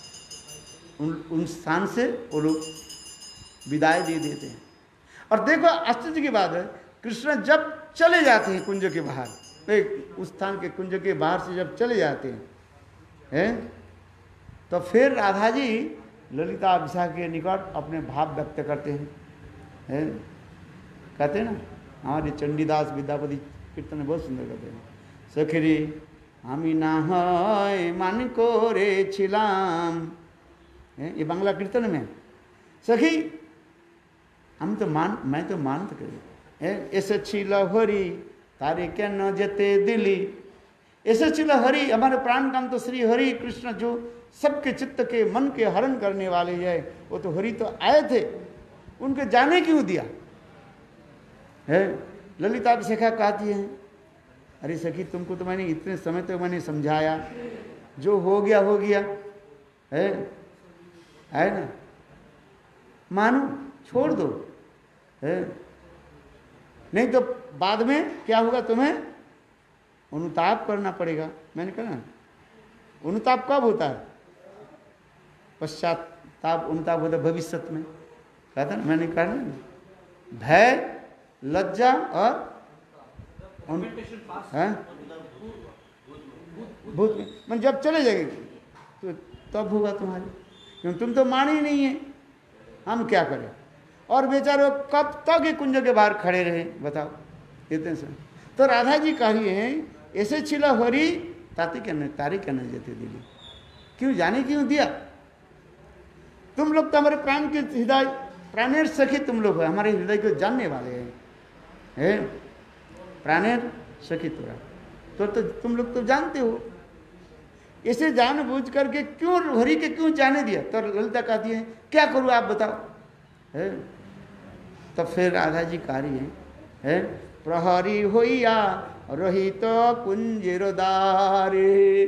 उन उन स्थान से वो लोग विदाई दे देते हैं। और देखो आश्चर्य की बात है, कृष्ण जब चले जाते हैं कुंज के बाहर, उस स्थान के कुंज के बाहर से जब चले जाते हैं, हैं तो फिर राधा जी ललिता विशाखा के निकट अपने भाव व्यक्त करते हैं, हैं कहते हैं ना, हमारे चंडीदास विद्यापति कीर्तन में बहुत सुंदर कहते हैं, सखरी हमी ना है मान को रे छिलाम, ये बांग्ला कीर्तन में, सखी हम तो मान मैं तो मान तो करी ऐसे छिला हरी तारे क्या न जते दिली, ऐसे छिला हरि हमारे प्राण कांत तो श्री हरि कृष्ण जो सबके चित्त के मन के हरण करने वाले है, वो तो हरि तो आए थे, उनके जाने क्यों दिया है। ललिता विशाखा कहती है अरे सखी तुमको तो मैंने इतने समय तक तो मैंने समझाया, जो हो गया हो गया है है ना, मानो छोड़ दो है, नहीं तो बाद में क्या होगा, तुम्हें अनुताप करना पड़ेगा। मैंने कहा ना अनुताप कब होता है, पश्चाताप अनुताप होता है भविष्य में, कहता ना मैंने कहा ना, भय लज्जा और है भूत में मैं जब चले जाएगी तो तब होगा तुम्हारी, क्योंकि तुम तो मान ही नहीं है, हम क्या करें। और बेचारे कब तक ये कुंज के बाहर खड़े रहे बताओ इतने से। तो राधा जी कह रही हैं ऐसे छिला हरी ताती क्या नहीं तारी क्या नहीं देते दिली, क्यों जाने क्यों दिया, तुम लोग तो हमारे प्राण के हृदय प्राणेर सखी तुम लोग हो, हमारे हृदय को जानने वाले हैं, है प्राणेर सखी तुरा तो, तो तुम लोग तो जानते हो, इसे जान बूझ करके क्यों हरि के क्यों जाने दिया। तो ललिता कहती है क्या करूँ आप बताओ है। तब फिर राधा जी कारी है, है प्रहरी होइया रोहित कुंजरदारे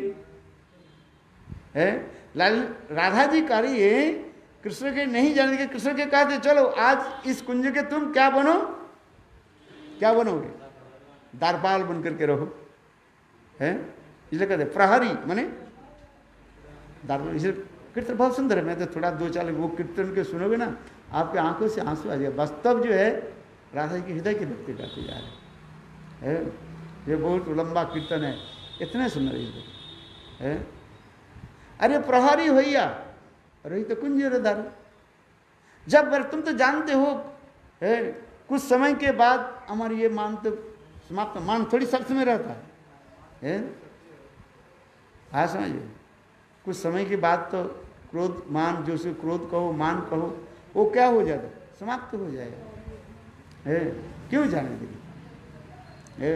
है। राधा जी कारी है, कृष्ण के नहीं जाने के, कृष्ण के कहते चलो आज इस कुंज के तुम क्या बनो, क्या बनोगे, द्वारपाल बन करके रहो है, इसलिए कहते प्रहरी माने द्वारपाल। इसलिए कीर्तन बहुत सुंदर है, मैं तो थोड़ा दो चार वो कीर्तन के सुनोगे ना आपके आंखों से आंसू आ जाएगा। वास्तव जो है राधा जी के हृदय के व्यक्ति गाते जा रहे हैं, ये बहुत लंबा कीर्तन है, इतने सुंदर है। अरे प्रहरी भैया रही तो कुंज दारू। जब तुम तो जानते हो है, कुछ समय के बाद हमारी ये मान तो समाप्त, मान थोड़ी शब्द में रहता है, हाँ समझिए। कुछ समय के बाद तो क्रोध मान, जो से क्रोध कहो मान कहो, वो क्या हो जाता, समाप्त हो जाएगा, है क्यों जाने देंगे।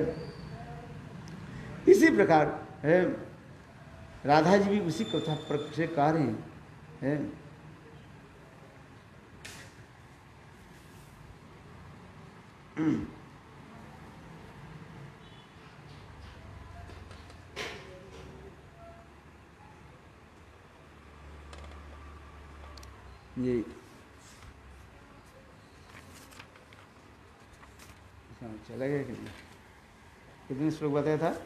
इसी प्रकार है राधा जी भी उसी कथा से कह रहे हैं, है? ये चला गया कितने कितने श्लोक बताया था।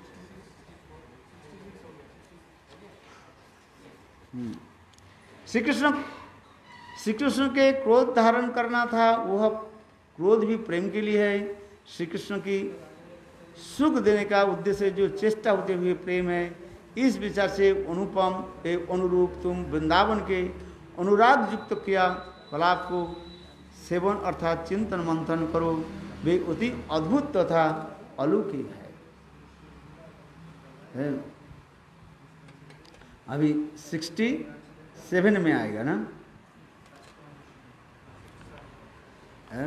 श्री कृष्ण श्री कृष्ण के क्रोध धारण करना था, वह क्रोध भी प्रेम के लिए है। श्री कृष्ण की सुख देने का उद्देश्य जो चेष्टा होते हुए प्रेम है। इस विचार से अनुपम एवं अनुरूप तुम वृंदावन के अनुराग युक्त किया कलाप को सेवन अर्थात चिंतन मंथन करो, वे अति अद्भुत तथा अलौकिक है, है? अभी सिक्सटी सेवन में आएगा ना, है?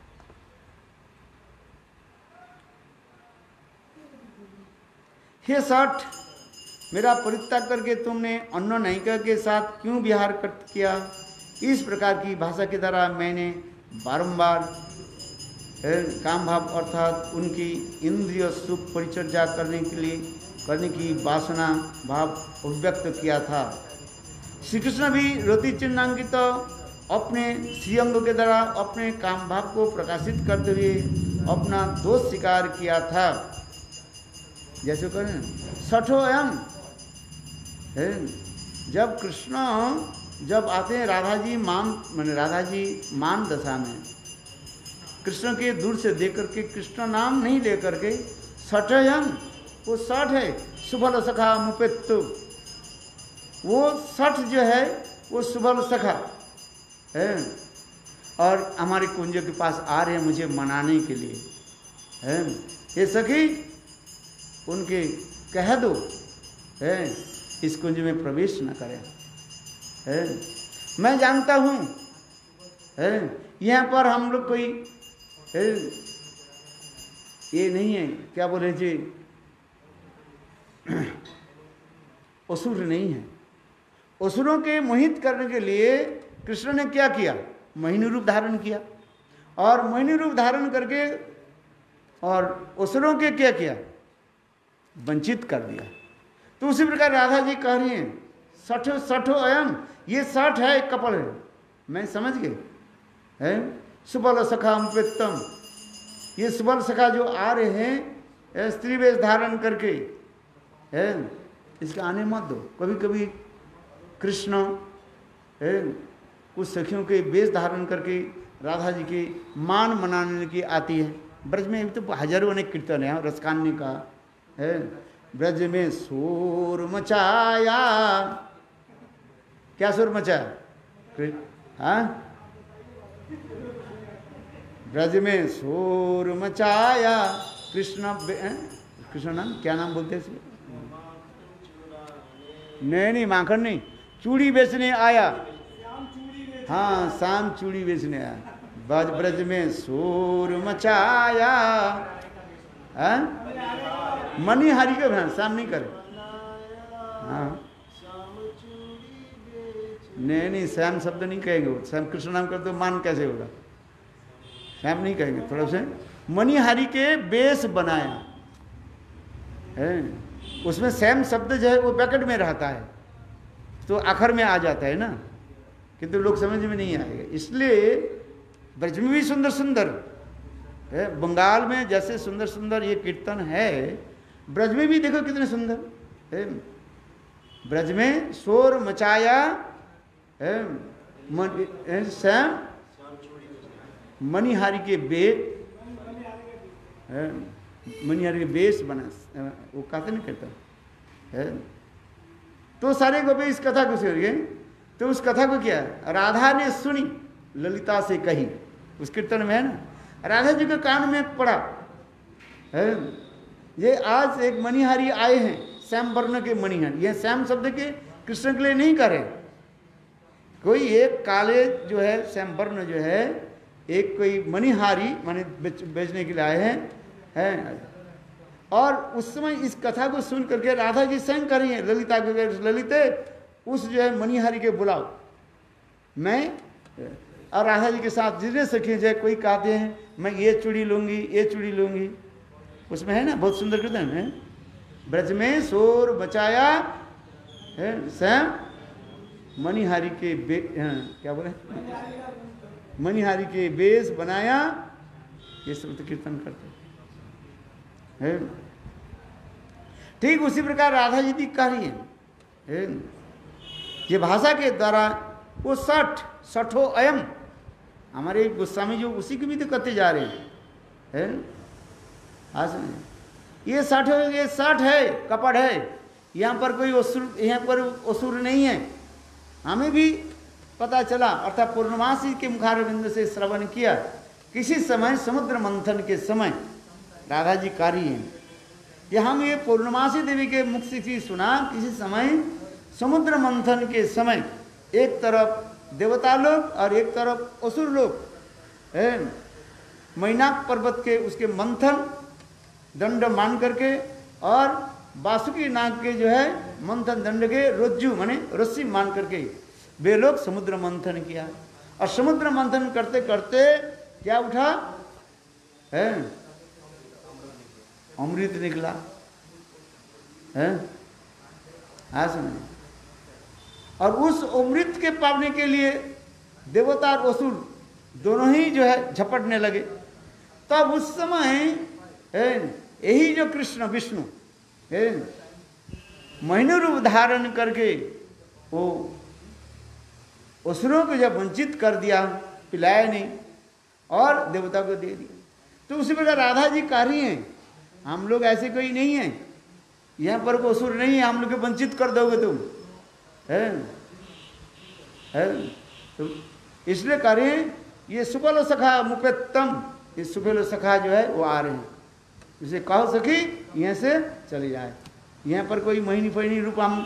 हे साठ, मेरा परित्याग करके तुमने अन्य नायिका के साथ क्यों विहार किया। इस प्रकार की भाषा के द्वारा मैंने बारंबार काम भाव अर्थात उनकी इंद्रिय सुख परिचर्या करने के लिए करने की वासना भाव अभिव्यक्त किया था। श्री कृष्ण भी रति चिन्हांकित तो अपने श्रीअंग के द्वारा अपने काम भाव को प्रकाशित करते हुए अपना दोष स्वीकार किया था। जैसे करें सठो एम है, जब कृष्ण जब आते हैं राधा जी मान मैंने राधा जी मान दशा में कृष्ण के दूर से देख करके कृष्ण नाम नहीं ले करके सठयम, वो सठ है सुबल सखा मुपेत्तु, वो सठ जो है वो सुबल सखा है और हमारे कुंज के पास आ रहे हैं मुझे मनाने के लिए, है ये सखी उनके कह दो है इस कुंज में प्रवेश न करें, है मैं जानता हूँ है यहाँ पर हम लोग कोई है, ये नहीं है क्या बोले जी असुर नहीं है। असुरों के मोहित करने के लिए कृष्ण ने क्या किया, मोहिनी रूप धारण किया और मोहिनी रूप धारण करके और असुरों के क्या किया, वंचित कर दिया। तो उसी प्रकार राधा जी कह रही हैं सठो सठो अयम, ये सठ है एक कपल है, मैं समझ गई है सुबल सखा मुपेत्तम, ये सुबल सखा जो आ रहे हैं स्त्री वेश धारण करके है, इसके आने मत दो। कभी कभी कृष्ण है कुछ सखियों के वेश धारण करके राधा जी के मान मनाने की आती है। ब्रज में तो हजारों अनेक कीर्तन है, रसकान्य का है, ब्रज में शोर मचाया, क्या शोर मचाया, हाँ ब्रज में शोर मचाया कृष्ण, कृष्ण नाम क्या नाम बोलते हैं, नहीं नहीं माखन नहीं, चूड़ी बेचने आया, हाँ शाम चूड़ी बेचने आया, ब्रज ब्रज में शोर मचाया, हाँ मणिहारी का भ्यान शाम नहीं करे, हाँ नहीं नहीं श्याम शब्द नहीं कहेंगे, वो श्याम कृष्ण नाम कर तो मान कैसे होगा, श्याम नहीं कहेंगे, थोड़ा से मणिहारी के बेस बनाया है, उसमें श्याम शब्द जो है वो पैकेट में रहता है तो आखिर में आ जाता है ना, किंतु लोग समझ में नहीं आएगा। इसलिए ब्रज में भी सुंदर सुंदर है, बंगाल में जैसे सुंदर सुंदर ये कीर्तन है, ब्रज में भी देखो कितने सुंदर है। ब्रज में शोर मचाया है, श्याम मणिहारी के बेस, मणिहारी के बेस बना, वो कहते नहीं करता है। तो सारे गोपी इस कथा को सुन गए। तो उस कथा को क्या राधा ने सुनी, ललिता से कही, उस कीर्तन में है ना, राधा जी के कान में पड़ा है। ये आज एक मणिहारी आए हैं, श्याम वर्ण के मणिहारी। ये श्याम शब्द के कृष्ण के लिए नहीं करे, कोई एक काले जो है श्याम वर्ण जो है, एक कोई मणिहारी माने बेच, बेचने के लिए आए हैं है। और उस समय इस कथा को सुन करके राधा जी स्वयं कर रही है ललिता को, ललिते उस जो है मणिहारी के बुलाओ। मैं और राधा जी के साथ जितने सखी जो कोई कहते हैं मैं ये चूड़ी लूंगी, ये चूड़ी लूंगी, उसमें है ना बहुत सुंदर कीर्तन है। ब्रज में शोर बचाया है स्वयं मणिहारी के बे हाँ, क्या बोले मणिहारी के बेस बनाया, ये सब तो कीर्तन करते है। ठीक उसी प्रकार राधा जी भी कह रही है, ये भाषा के द्वारा वो सठ सठो अयम हमारे गोस्वामी जो उसी की भी तो करते जा रहे हैं है? ये सठ ये सठ है, कपट है, यहाँ पर कोई असुर, यहाँ पर असुर नहीं है। हमें भी पता चला, अर्थात पूर्णमासी के मुखारविंद से श्रवण किया, किसी समय समुद्र मंथन के समय राधा जी कारी हैं कि हम ये पूर्णमासी देवी के मुख से सुना, किसी समय समुद्र मंथन के समय एक तरफ देवता लोग और एक तरफ असुर लोग है, मैनाक पर्वत के उसके मंथन दंड मान करके और बासुकी नाग के जो है मंथन दंड के रज्जु माने रस्सी मान करके वे लोग समुद्र मंथन किया। और समुद्र मंथन करते करते क्या उठा है, अमृत निकला है। हाँ सुनिए, और उस अमृत के पाने के लिए देवता और असुर दोनों ही जो है झपटने लगे। तब उस समय है यही जो कृष्ण विष्णु है महीनों रूप धारण करके वो असुरों को जब वंचित कर दिया, पिलाया नहीं और देवता को दे दिया। तो उसी प्रकार राधा जी कार्य हैं, हम लोग ऐसे कोई नहीं है, यहाँ पर कोई असुर नहीं है, हम लोग को वंचित कर दोगे तुम है, है? तो इसलिए कार्य ये सुबल सखा मुपेत्तम, ये सुबल सखा जो है वो आ रहे हैं, इसे कहो सखी यहाँ से चले जाए। यहाँ पर कोई महीनी फहीनी रूप हम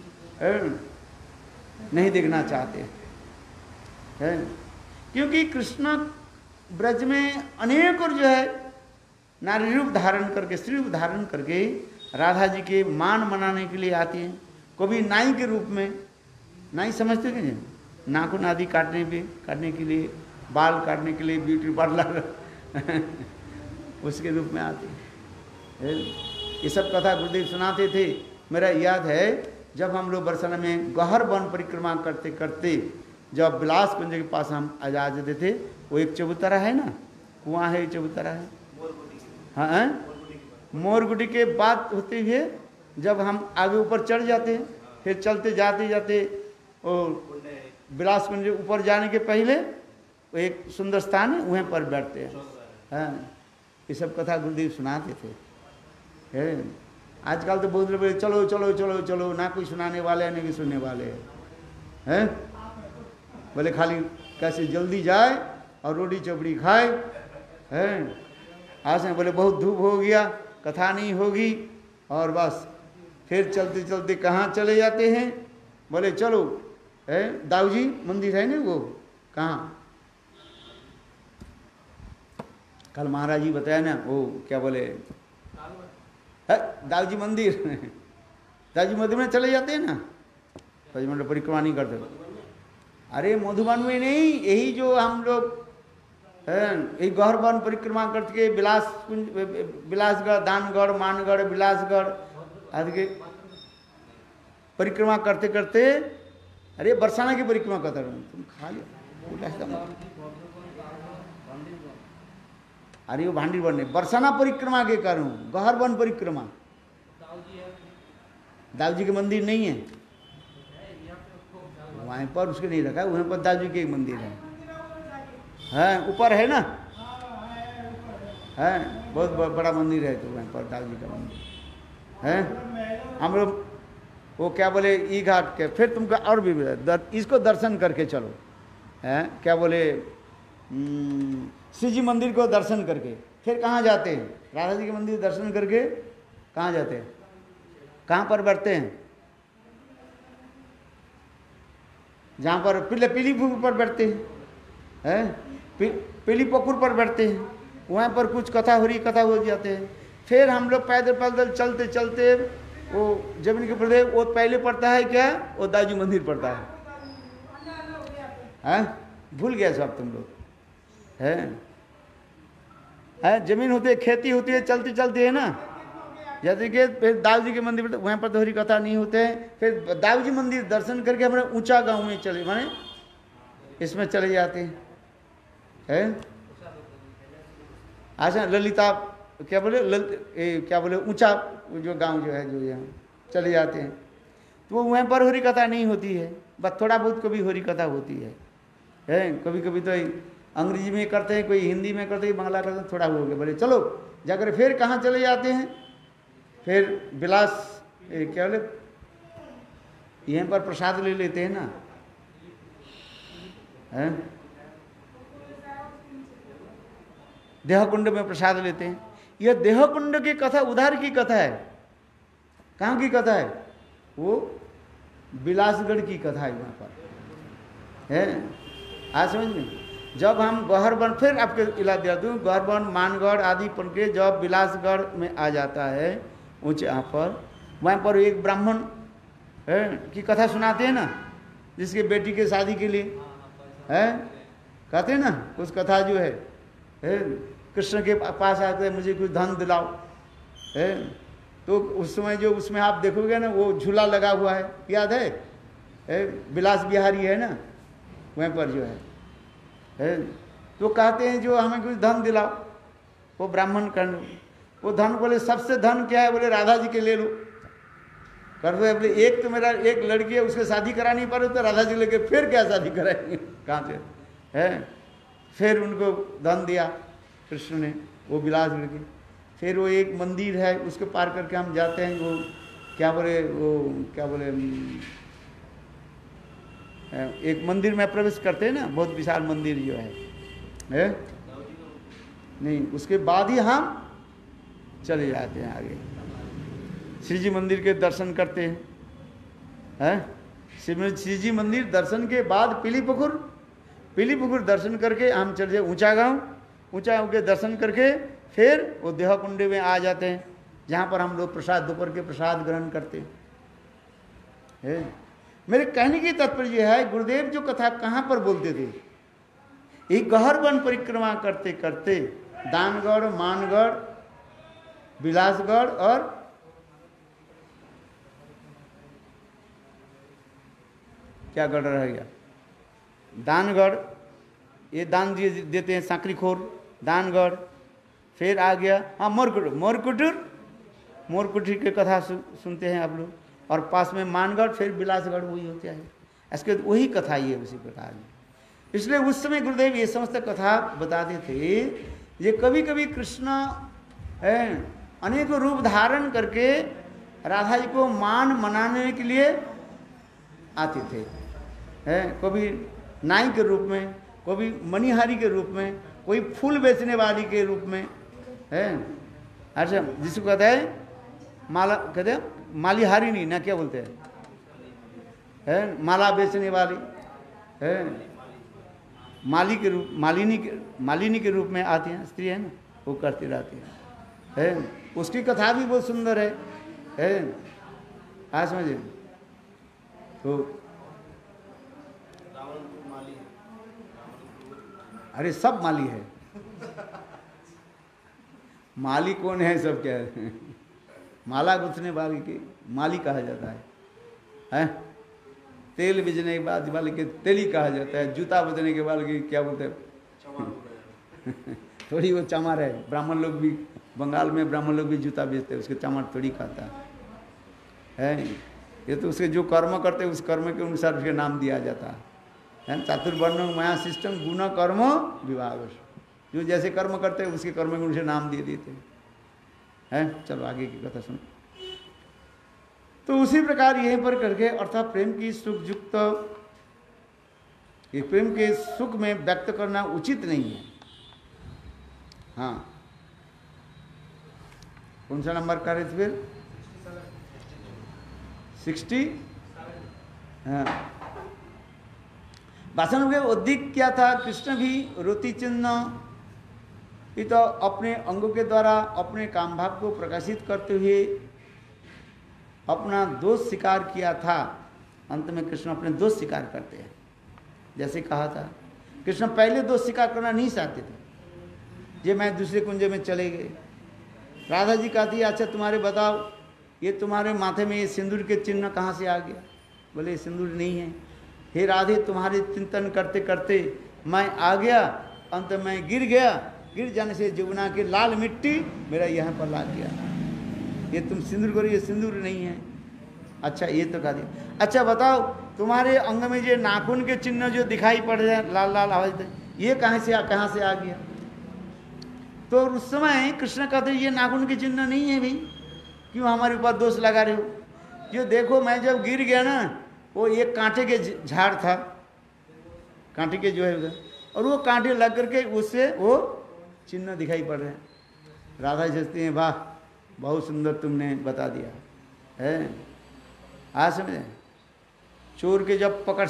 नहीं देखना चाहते है, क्योंकि कृष्ण ब्रज में अनेक और जो है नारी रूप धारण करके स्त्री रूप धारण करके राधा जी के मान मनाने के लिए आती हैं। कभी नाई के रूप में, नाई समझते कि नहीं, नाखून आदि काटने पे काटने के लिए, बाल काटने के लिए ब्यूटी पार्लर उसके रूप में आती है। ये सब कथा गुरुदेव सुनाते थे। मेरा याद है जब हम लोग बरसाना में गहर वन परिक्रमा करते करते जब बिलास कुंज के पास हम आ जाते थे, वो एक चबूतरा है ना, कुआं है, चबूतरा है, हाँ मोरगुडी के बाद होते हुए जब हम आगे ऊपर चढ़ जाते हैं, फिर चलते जाते जाते और बिलास कुंज ऊपर जाने के पहले वो एक सुंदर स्थान है, वहीं पर बैठते हैं। हाँ ये सब कथा गुरुदेव सुनाते थे है। आजकल तो बहुत लोग चलो चलो चलो चलो, ना कोई सुनाने वाले ना कोई सुनने वाले हैं, बोले खाली कैसे जल्दी जाए और रोटी चपड़ी खाए हैं। आज बोले बहुत धूप हो गया, कथा नहीं होगी, और बस फिर चलते चलते कहाँ चले जाते हैं, बोले चलो है दाऊजी मंदिर है ना, वो कहाँ कल महाराज जी बताया ना, वो क्या बोले है दाऊजी मंदिर दाऊजी मंदिर में चले जाते हैं ना, मंडल परिक्रमा नहीं करते। अरे मधुबन में नहीं, यही जो हम लोग है यही गहर वन परिक्रमा करके बिलास कुंज बिलासगढ़ दानगढ़ मानगढ़ बिलासगढ़ आदि के परिक्रमा करते करते, अरे बरसाना की परिक्रमा करता रहूँ तुम खा लिया, अरे वो भांडी वन नहीं, बरसाना परिक्रमा के करूँ, गहर वन परिक्रमा। दाऊजी के मंदिर नहीं है वहीं पर, उसके नहीं रखा, वहीं पर दाऊजी के एक मंदिर है, है ऊपर है ना, है बहुत बड़ा मंदिर है, तो वहीं पर दाऊजी का मंदिर है। हम लोग वो क्या बोले ई घाट के, फिर तुमको और भी दर, इसको दर्शन करके चलो, हैं क्या बोले शिव जी मंदिर को दर्शन करके फिर कहाँ जाते हैं? राधा जी के मंदिर दर्शन करके कहाँ जाते हैं? कहाँ पर बैठते हैं? जहाँ पर पीले पीली पुकुर पर बैठते हैं, हैं पी, पीली पुकुर पर बैठते हैं, वहाँ पर कुछ कथा हो रही, कथा हो जाते हैं। फिर हम लोग पैदल पैदल चलते चलते वो जमीन के प्रदेश वो पहले पड़ता है क्या? वो दाजू मंदिर पड़ता है, हैं भूल गया सब तुम लोग, हैं है जमीन होती है, खेती होती है, चलती चलती है ना। जैसे कि फिर दाऊ जी के मंदिर पर वहाँ पर दोहरी कथा नहीं होते हैं। फिर दाऊ जी मंदिर दर्शन करके हमारे ऊंचा गांव में चले माने इसमें चले जाते हैं, हैं अच्छा ललिता क्या बोले ललित ए, क्या बोले ऊंचा जो गांव जो है जो यहाँ चले जाते हैं, तो वहाँ पर होरी कथा नहीं होती है, बस थोड़ा बहुत कभी होरी कथा होती है, है कभी कभी तो अंग्रेजी में करते हैं, कोई हिंदी में करते हैं, बांग्ला करते हैं, थोड़ा हो गया। बोले चलो जाकर फिर कहाँ चले जाते हैं? फिर बिलास ए, क्या बोले यहाँ पर प्रसाद ले लेते हैं ना, हैं देहकुंड में प्रसाद लेते हैं। यह देहकुंड की कथा उधार की कथा है। कहाँ की कथा है? वो बिलासगढ़ की कथा है वहाँ पर, है आज समझ में। जब हम गौहरवन फिर आपके इलाज दिला दूँ, गौहरवन मानगढ़ आदि पन के जब बिलासगढ़ में आ जाता है ऊँचे यहाँ पर, वहाँ पर एक ब्राह्मण है की कथा सुनाते हैं ना, जिसके बेटी के शादी के लिए है कहते हैं ना, उस कथा जो है, है कृष्ण के पास आते हैं मुझे कुछ धन दिलाओ, है तो उस समय जो उसमें आप देखोगे ना वो झूला लगा हुआ है, याद है, है बिलास बिहारी है ना वहाँ पर जो है, है तो कहते हैं जो हमें कुछ धन दिलाओ। वो ब्राह्मण कर्ण वो धन बोले सबसे धन क्या है? बोले राधा जी के ले लो कर दो। बोले एक तो मेरा एक लड़की है उसके शादी करा नहीं पा रहे तो राधा जी लेके फिर क्या शादी कराएंगे कहाँ से, है फिर उनको धन दिया कृष्ण ने, वो बिलास लड़की। फिर वो एक मंदिर है उसके पार करके हम जाते हैं, वो क्या बोले वो क्या बोले एक मंदिर में प्रवेश करते हैं ना, बहुत विशाल मंदिर जो है, है? नहीं उसके बाद ही हम चले जाते हैं आगे, श्री जी मंदिर के दर्शन करते हैं, हैं श्री जी मंदिर दर्शन के बाद पीली पुकुर पीली पुकुर दर्शन करके हम चले जाए ऊंचा गांव, ऊंचा गांव के दर्शन करके फिर वो देहकुंड में आ जाते हैं, जहाँ पर हम लोग प्रसाद दोपहर के प्रसाद ग्रहण करते हैं, है? मेरे कहने की तात्पर्य है गुरुदेव जो कथा कहाँ पर बोलते थे, एक गहर वन परिक्रमा करते करते दानगढ़ मानगढ़ बिलासगढ़ और क्या गढ़ रह गया दानगढ़, ये दान दिए देते हैं सांकरीखोर दानगढ़, फिर आ गया हाँ मोरकुटुर मोरकुटुर मोरकुटुर की कथा सु, सुनते हैं आप लोग, और पास में मानगढ़ फिर बिलासगढ़ वही होता है, इसके वही कथा ही है उसी प्रकार में। इसलिए उस समय गुरुदेव ये समस्त कथा बताते थे, ये कभी कभी कृष्ण है अनेक रूप धारण करके राधा जी को मान मनाने के लिए आते थे, है कभी नाई के रूप में, कभी मणिहारी के रूप में, कोई फूल बेचने वाली के रूप में, है अच्छा जिसको कहते हैं माला कहते हैं मालीहारी नहीं ना क्या बोलते हैं, है माला बेचने वाली, है माली के रूप मालिनी के मालिनी के रूप में आती हैं स्त्री, है ना वो करती रहती है, है उसकी कथा भी बहुत सुंदर है, है आज समझे तो अरे सब माली है, माली कौन है सब क्या है माला गुथने वाली के माली कहा जाता है, हैं तेल बेचने के बाद वाले के तेली कहा जाता है, जूता बेचने के वाले के क्या बोलते हैं थोड़ी वो चमार है, ब्राह्मण लोग भी बंगाल में ब्राह्मण लोग भी जूता बेचते हैं, उसके चमार थोड़ी खाता है, ये तो उसके जो कर्म करते हैं उस कर्म के अनुसार उसके नाम दिया जाता है, है चातुर्वर्ण माया सिस्टम गुण कर्म विभाग, जो जैसे कर्म करते हैं उसके कर्म के अनुसार नाम दे देते हैं। चलो आगे की कथा सुनो। तो उसी प्रकार यहीं पर करके अर्थात प्रेम की सुख युक्त, ये प्रेम के सुख में व्यक्त करना उचित नहीं है। हाँ, कौन सा नंबर कर रहे थे फिर? सिक्सटी। हाँ, भाषण में अधिक क्या था? कृष्ण भी रोति चिन्ह ये तो अपने अंगों के द्वारा अपने काम भाव को प्रकाशित करते हुए अपना दोष स्वीकार किया था। अंत में कृष्ण अपने दोष स्वीकार करते हैं। जैसे कहा था, कृष्ण पहले दोष स्वीकार करना नहीं चाहते थे, ये मैं दूसरे कुंज में चले गए। राधा जी कहती है, अच्छा तुम्हारे बताओ, ये तुम्हारे माथे में ये सिंदूर के चिन्ह कहाँ से आ गया? बोले सिंदूर नहीं है। हे राधे, तुम्हारे चिंतन करते करते मैं आ गया, अंत में गिर गया, गिर जाने से जुबना के लाल मिट्टी मेरा यहाँ पर लाग गया। ये तुम सिंदूर करो, ये सिंदूर नहीं है। अच्छा ये तो कहा दिया। अच्छा बताओ, तुम्हारे अंग में जो नाखून के चिन्ह जो दिखाई पड़ रहे हैं लाल लाल आवाज, ये कहाँ से कहाँ से आ गया? तो उस समय कृष्ण कहते ये नाखून के चिन्ह नहीं है भाई, क्यों हमारे ऊपर दोष लगा रहे हो? जो देखो मैं जब गिर गया ना, वो एक कांटे के झाड़ था, कांटे के जो है उधर, और वो कांटे लग करके उससे वो चिन्ह दिखाई पड़ रहे हैं। राधा सोचती हैं, वाह बहुत सुंदर तुमने बता दिया है। आज समझे, चोर के जब पकड़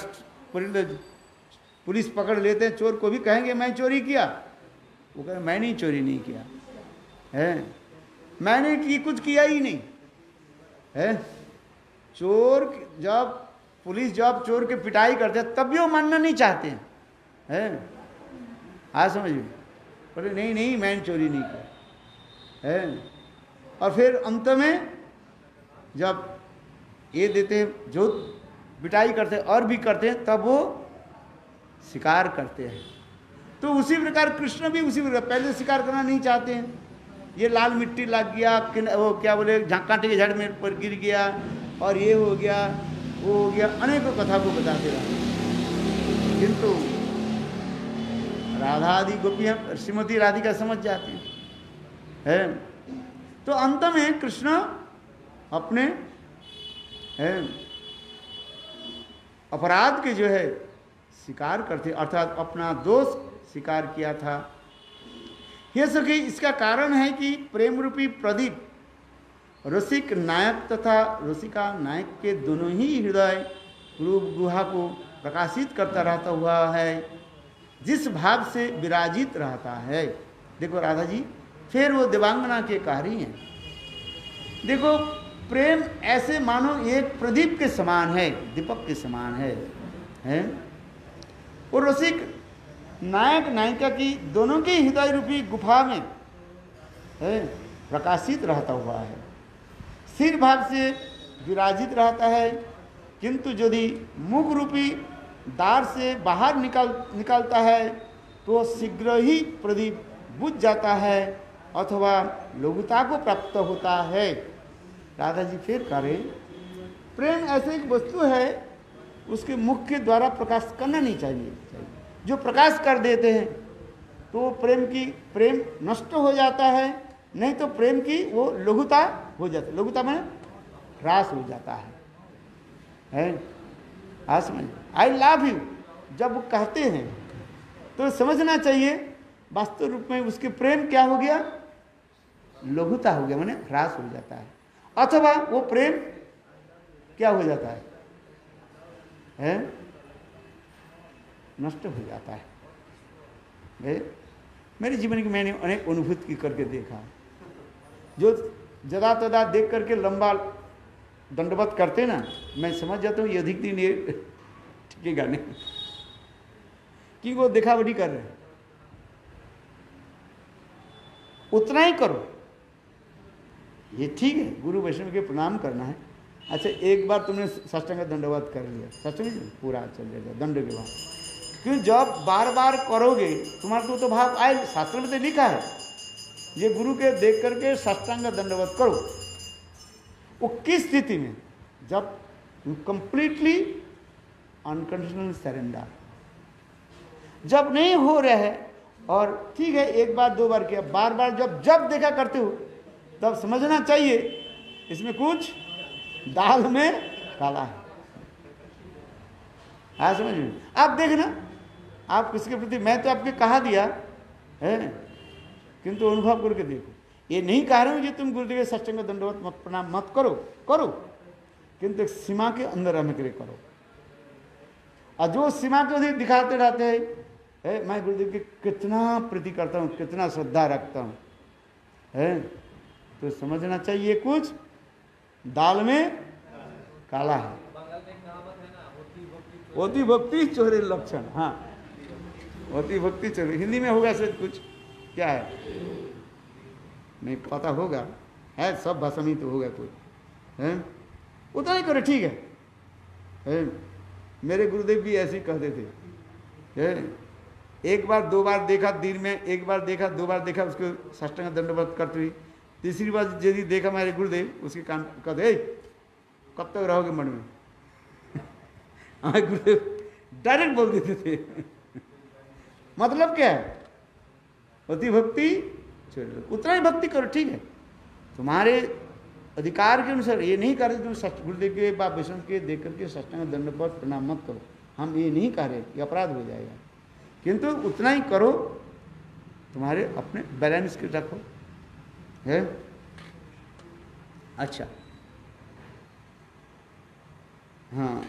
पुलिस पकड़ लेते हैं, चोर को भी कहेंगे मैं चोरी किया, वो कहे मैंने चोरी नहीं किया है, मैंने की कुछ किया ही नहीं है। चोर जब पुलिस जब चोर के पिटाई करते हैं तब भी वो मानना नहीं चाहते हैं है। आज समझिए, बोले नहीं नहीं मैंने चोरी नहीं किया है। और फिर अंत में जब ये देते हैं, जो पिटाई करते हैं और भी करते हैं, तब वो शिकार करते हैं। तो उसी प्रकार कृष्ण भी उसी प्रकार पहले शिकार करना नहीं चाहते हैं। ये लाल मिट्टी लग गया, वो क्या बोले कांटे के झाड़ में पर गिर गया, और ये हो गया वो हो गया, अनेकों कथा को बताते रहे। किंतु राधा आदि गोपियाँ श्रीमती राधिका समझ जाती है। तो अंत में कृष्ण अपने है अपराध के जो है स्वीकार करते, अर्थात अपना दोष स्वीकार किया था। यह सखी, इसका कारण है कि प्रेम रूपी प्रदीप रसिक नायक तथा रसिका नायक के दोनों ही हृदय रूप गुहा को प्रकाशित करता रहता हुआ है, जिस भाव से विराजित रहता है। देखो राधा जी फिर वो देवांगना के कह रही हैं, देखो प्रेम ऐसे मानो एक प्रदीप के समान है, दीपक के समान है, हैं? और रसिक नायक नायिका की दोनों के हृदय रूपी गुफा में है प्रकाशित रहता हुआ है, स्थिर भाव से विराजित रहता है। किंतु यदि मुख रूपी द्वार से बाहर निकल निकलता है तो शीघ्र ही प्रदीप बुझ जाता है अथवा लघुता को प्राप्त होता है। राधा जी फिर करें, प्रेम ऐसे एक वस्तु है, उसके मुख के द्वारा प्रकाश करना नहीं चाहिए, चाहिए। जो प्रकाश कर देते हैं तो प्रेम की प्रेम नष्ट हो जाता है, नहीं तो प्रेम की वो लघुता हो जाती है, लघुता में ह्रास हो जाता है, है? आज समझ, आई लव यू जब वो कहते हैं तो समझना चाहिए वास्तव रूप में उसके प्रेम क्या हो गया, लघुता हो गया, माने ह्रास हो जाता है, अथवा वो प्रेम क्या हो जाता है, है? नष्ट हो जाता है। वे मेरे जीवन की मैंने अनेक अनुभूति की करके देखा, जो जदा तदा देख करके लंबा दंडवत करते ना, मैं समझ जाता हूँ ये अधिक दिन ये टिकेगा नहीं, कि वो दिखावटी कर रहे हैं। उतना ही करो, ये ठीक है, गुरु वैष्णव के प्रणाम करना है। अच्छा एक बार तुमने साष्टांग दंडवत कर लिया, साष्टांग पूरा चल जाएगा दंड के बाद, क्यों जब बार बार करोगे तुम्हारे तो, तो भाव आए। शास्त्र में तो लिखा है ये गुरु के देख करके साष्टांग दंडवत करो। वो किस स्थिति में, जब यू कंप्लीटली अनकंडीशनल सरेंडर, जब नहीं हो रहा है, और ठीक है एक बार दो बार किया, बार बार जब जब देखा करते हो तब समझना चाहिए इसमें कुछ दाल में काला है। हाँ समझ में? आप देखना, आप किसके प्रति, मैं तो आपके कहा दिया है, किंतु अनुभव करके देखो। ये नहीं कह रहा हूं कि तुम गुरुदेव के सत्संग दंडवत मत प्रणाम मत करो, करो, किंतु एक सीमा के अंदर रहने के लिए करो। और जो सीमा के अधिक दिखाते रहते हैं, है, मैं गुरुदेव की कितना प्रीति करता हूँ, कितना श्रद्धा रखता हूँ, है, तो समझना चाहिए कुछ दाल में काला है। होती भक्ति चोरे लक्षण, हाँ होती भक्ति चोरे, हिंदी में होगा सच कुछ, क्या है नहीं पता होगा, है सब भाषा में तो होगा कोई, है उतना ही करो ठीक है, है? मेरे गुरुदेव भी ऐसे ही कहते थे, है? एक बार दो बार देखा दिन में, एक बार देखा दो बार देखा उसको साष्टांग दंडवत करते हुए, तीसरी बार यदि देखा मेरे गुरुदेव उसके कान कहते कब तक रहोगे मन में। हमारे गुरुदेव डायरेक्ट बोल देते थे। मतलब क्या है, अति भक्ति उतना ही भक्ति करो ठीक है, तुम्हारे अधिकार के अनुसार। ये नहीं कह रहे तुम गुरुदेव के बाप वैष्णव के देख करके साष्टांग दंडवत प्रणाम मत करो, हम ये नहीं कह रहे, ये अपराध हो जाएगा, किंतु उतना ही करो तुम्हारे अपने बैलेंस के रखो, है अच्छा। हाँ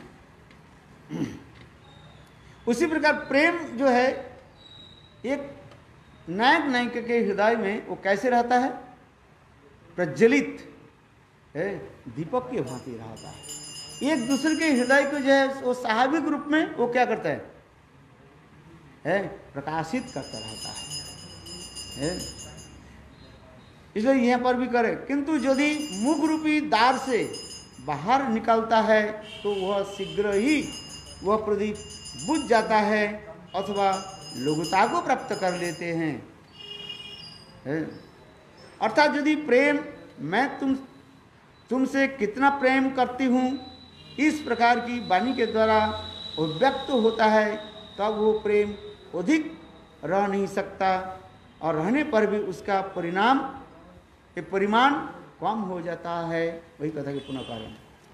उसी प्रकार प्रेम जो है एक नायक नायिका के हृदय में वो कैसे रहता है, प्रज्वलित है, दीपक के भांति रहता है। एक दूसरे के हृदय को जो है वो स्वाभाविक रूप में वो क्या करता है, है प्रकाशित करता रहता है, है? इसलिए यहाँ पर भी करे, किंतु यदि मुख रूपी द्वार से बाहर निकलता है तो वह शीघ्र ही वह प्रदीप बुझ जाता है अथवा लघुता को प्राप्त कर लेते हैं, है? अर्थात यदि प्रेम मैं तुम तुमसे कितना प्रेम करती हूँ इस प्रकार की वाणी के द्वारा व्यक्त होता है, तब वो प्रेम अधिक रह नहीं सकता और रहने पर भी उसका परिणाम ये परिमाण कम हो जाता है। वही कथा के पुनः कारण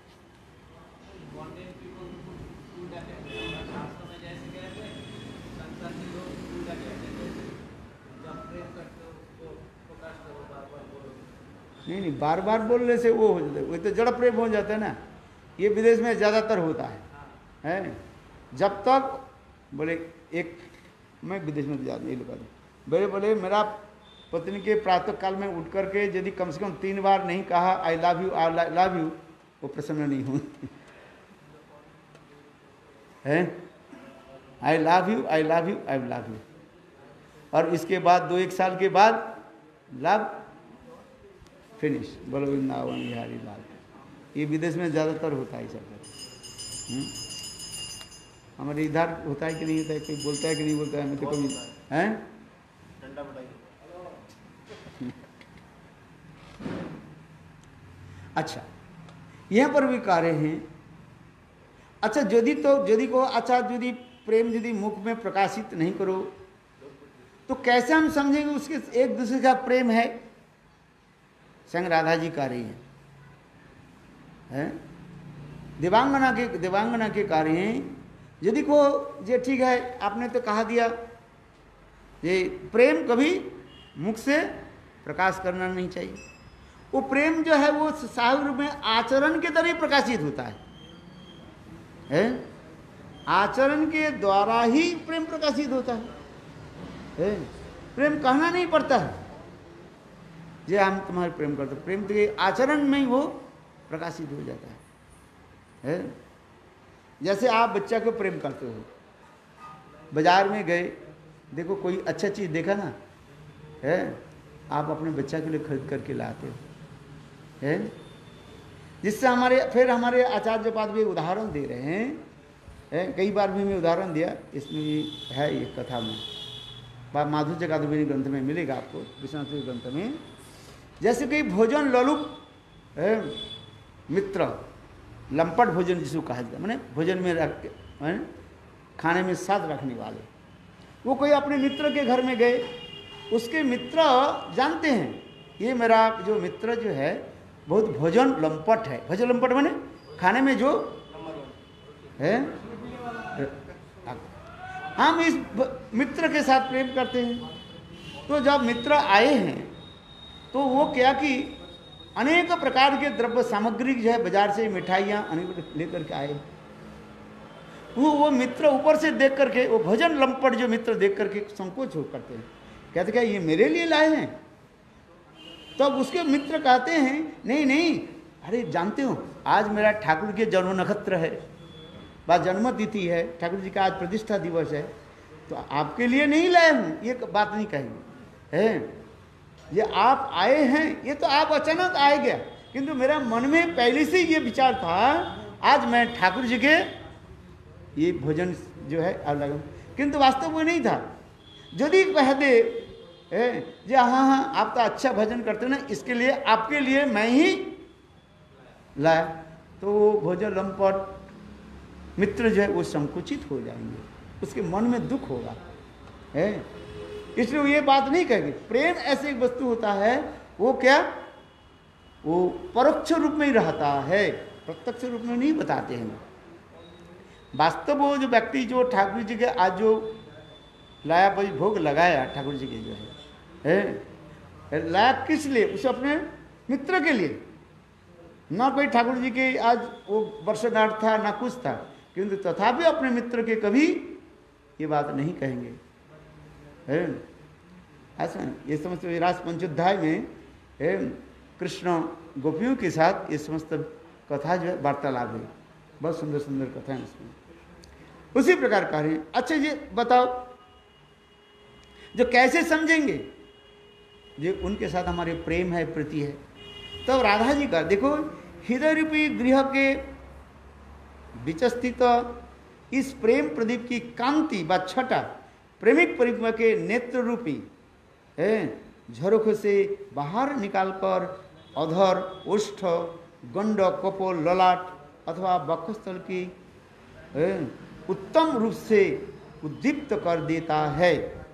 नहीं नहीं बार बार बोलने से वो हो जाता है, वो तो जड़ प्रेम हो जाता है ना। ये विदेश में ज़्यादातर होता है, है जब तक बोले एक मैं विदेश में जा ये लगा बोले बोले मेरा पत्नी के प्रातः काल में उठ करके यदि कम से कम तीन बार नहीं कहा I love you I love you, वो प्रसन्न नहीं हो, है I love you I love you I love you, और इसके बाद दो एक साल के बाद लव फिनिश, बोलो वृंदावन बिहारी लाल। ये विदेश में ज़्यादातर होता है सब। हमारे इधर होता है कि नहीं होता है, कोई बोलता है कि नहीं बोलता है, मैं तो कभी हैं अच्छा यहाँ पर भी कार्य हैं। अच्छा यदि तो यदि को अच्छा यदि प्रेम यदि मुख में प्रकाशित नहीं करो तो कैसे हम समझेंगे उसके एक दूसरे का प्रेम है। संग राधा जी का रही है, है? देवांगना के देवांगना के कार्य हैं। यदि को ये ठीक है आपने तो कहा दिया ये प्रेम कभी मुख से प्रकाश करना नहीं चाहिए, वो प्रेम जो है वो साहब रूप में आचरण के तरह प्रकाशित होता है, है? आचरण के द्वारा ही प्रेम प्रकाशित होता है, है? प्रेम कहना नहीं पड़ता है जे हम तुम्हारे प्रेम करते, प्रेम के आचरण में ही वो प्रकाशित हो जाता है, है? जैसे आप बच्चा को प्रेम करते हो, बाजार में गए देखो कोई अच्छा चीज़ देखा ना, है? आप अपने बच्चा के लिए खरीद करके लाते हो, है? जिससे हमारे फिर हमारे आचार्य पाद भी उदाहरण दे रहे हैं, है? कई बार भी मैं उदाहरण दिया, इसमें भी है ये कथा में माधुर्य कादम्बिनी ग्रंथ में मिलेगा आपको, विश्वनाथ ग्रंथ में। जैसे कि भोजन ललुप है मित्र, लंपट भोजन जिसको कहा जाता है, मैंने भोजन में रख के खाने में स्वाद रखने वाले, वो कोई अपने मित्र के घर में गए, उसके मित्र जानते हैं ये मेरा जो मित्र जो है बहुत भोजन लंपट है। भोजन लंपट माने खाने में जो है, हम इस मित्र के साथ प्रेम करते हैं। तो जब मित्र आए हैं तो वो क्या कि अनेक प्रकार के द्रव्य सामग्री जो है बाजार से मिठाइयाँ अनेक लेकर के आए। वो वो मित्र ऊपर से देख करके, वो भोजन लंपट जो मित्र देख करके संकोच हो करते हैं, कहते क्या ये मेरे लिए लाए हैं? तब तो उसके मित्र कहते हैं नहीं नहीं, अरे जानते हो आज मेरा ठाकुर के जन्म नक्षत्र है, बात जन्म तिथि है, ठाकुर जी का आज प्रतिष्ठा दिवस है, तो आपके लिए नहीं लाए हूँ, ये बात नहीं कहेंगे। है ये आप आए हैं, ये तो आप अचानक आए गया, किंतु मेरा मन में पहले से ये विचार था आज मैं ठाकुर जी के ये भोजन जो है अलग, किंतु वास्तव में नहीं था। यदि कह दे जी हाँ हाँ आप तो अच्छा भजन करते हो ना, इसके लिए आपके लिए मैं ही लाया, तो वो भोजन लंपट मित्र जो है वो संकुचित हो जाएंगे, उसके मन में दुख होगा। है इसलिए वो ये बात नहीं कहेगी। प्रेम ऐसे एक वस्तु होता है, वो क्या वो परोक्ष रूप में ही रहता है, प्रत्यक्ष रूप में नहीं बताते हैं। वास्तव वो जो व्यक्ति जो ठाकुर जी के आज जो लाया भाई भोग लगाया ठाकुर जी के जो है, है लाया किस लिए? उसे अपने मित्र के लिए, ना कोई ठाकुर जी के आज वो वर्षगांठ था ना कुछ था, किंतु तथापि अपने मित्र के कभी ये बात नहीं कहेंगे। है ऐसा ये समस्त रास पंचोध्याय में है कृष्ण गोपियों के साथ ये समस्त कथा जो है वार्तालाप हुई, बहुत सुंदर सुंदर कथा है इसमें। उसी प्रकार कार्य। अच्छा ये बताओ जो कैसे समझेंगे जो उनके साथ हमारे प्रेम है, प्रीति है। तो राधा जी का देखो हृदय रूपी गृह के बीच स्थित इस प्रेम प्रदीप की कांति व छटा प्रेमिक परिक्रमा के नेत्र रूपी है झरोख से बाहर निकालकर अधर, ओष्ठ, गंड, कपोल, ललाट अथवा वक्षस्थल की उत्तम रूप से उद्दीप्त कर देता है।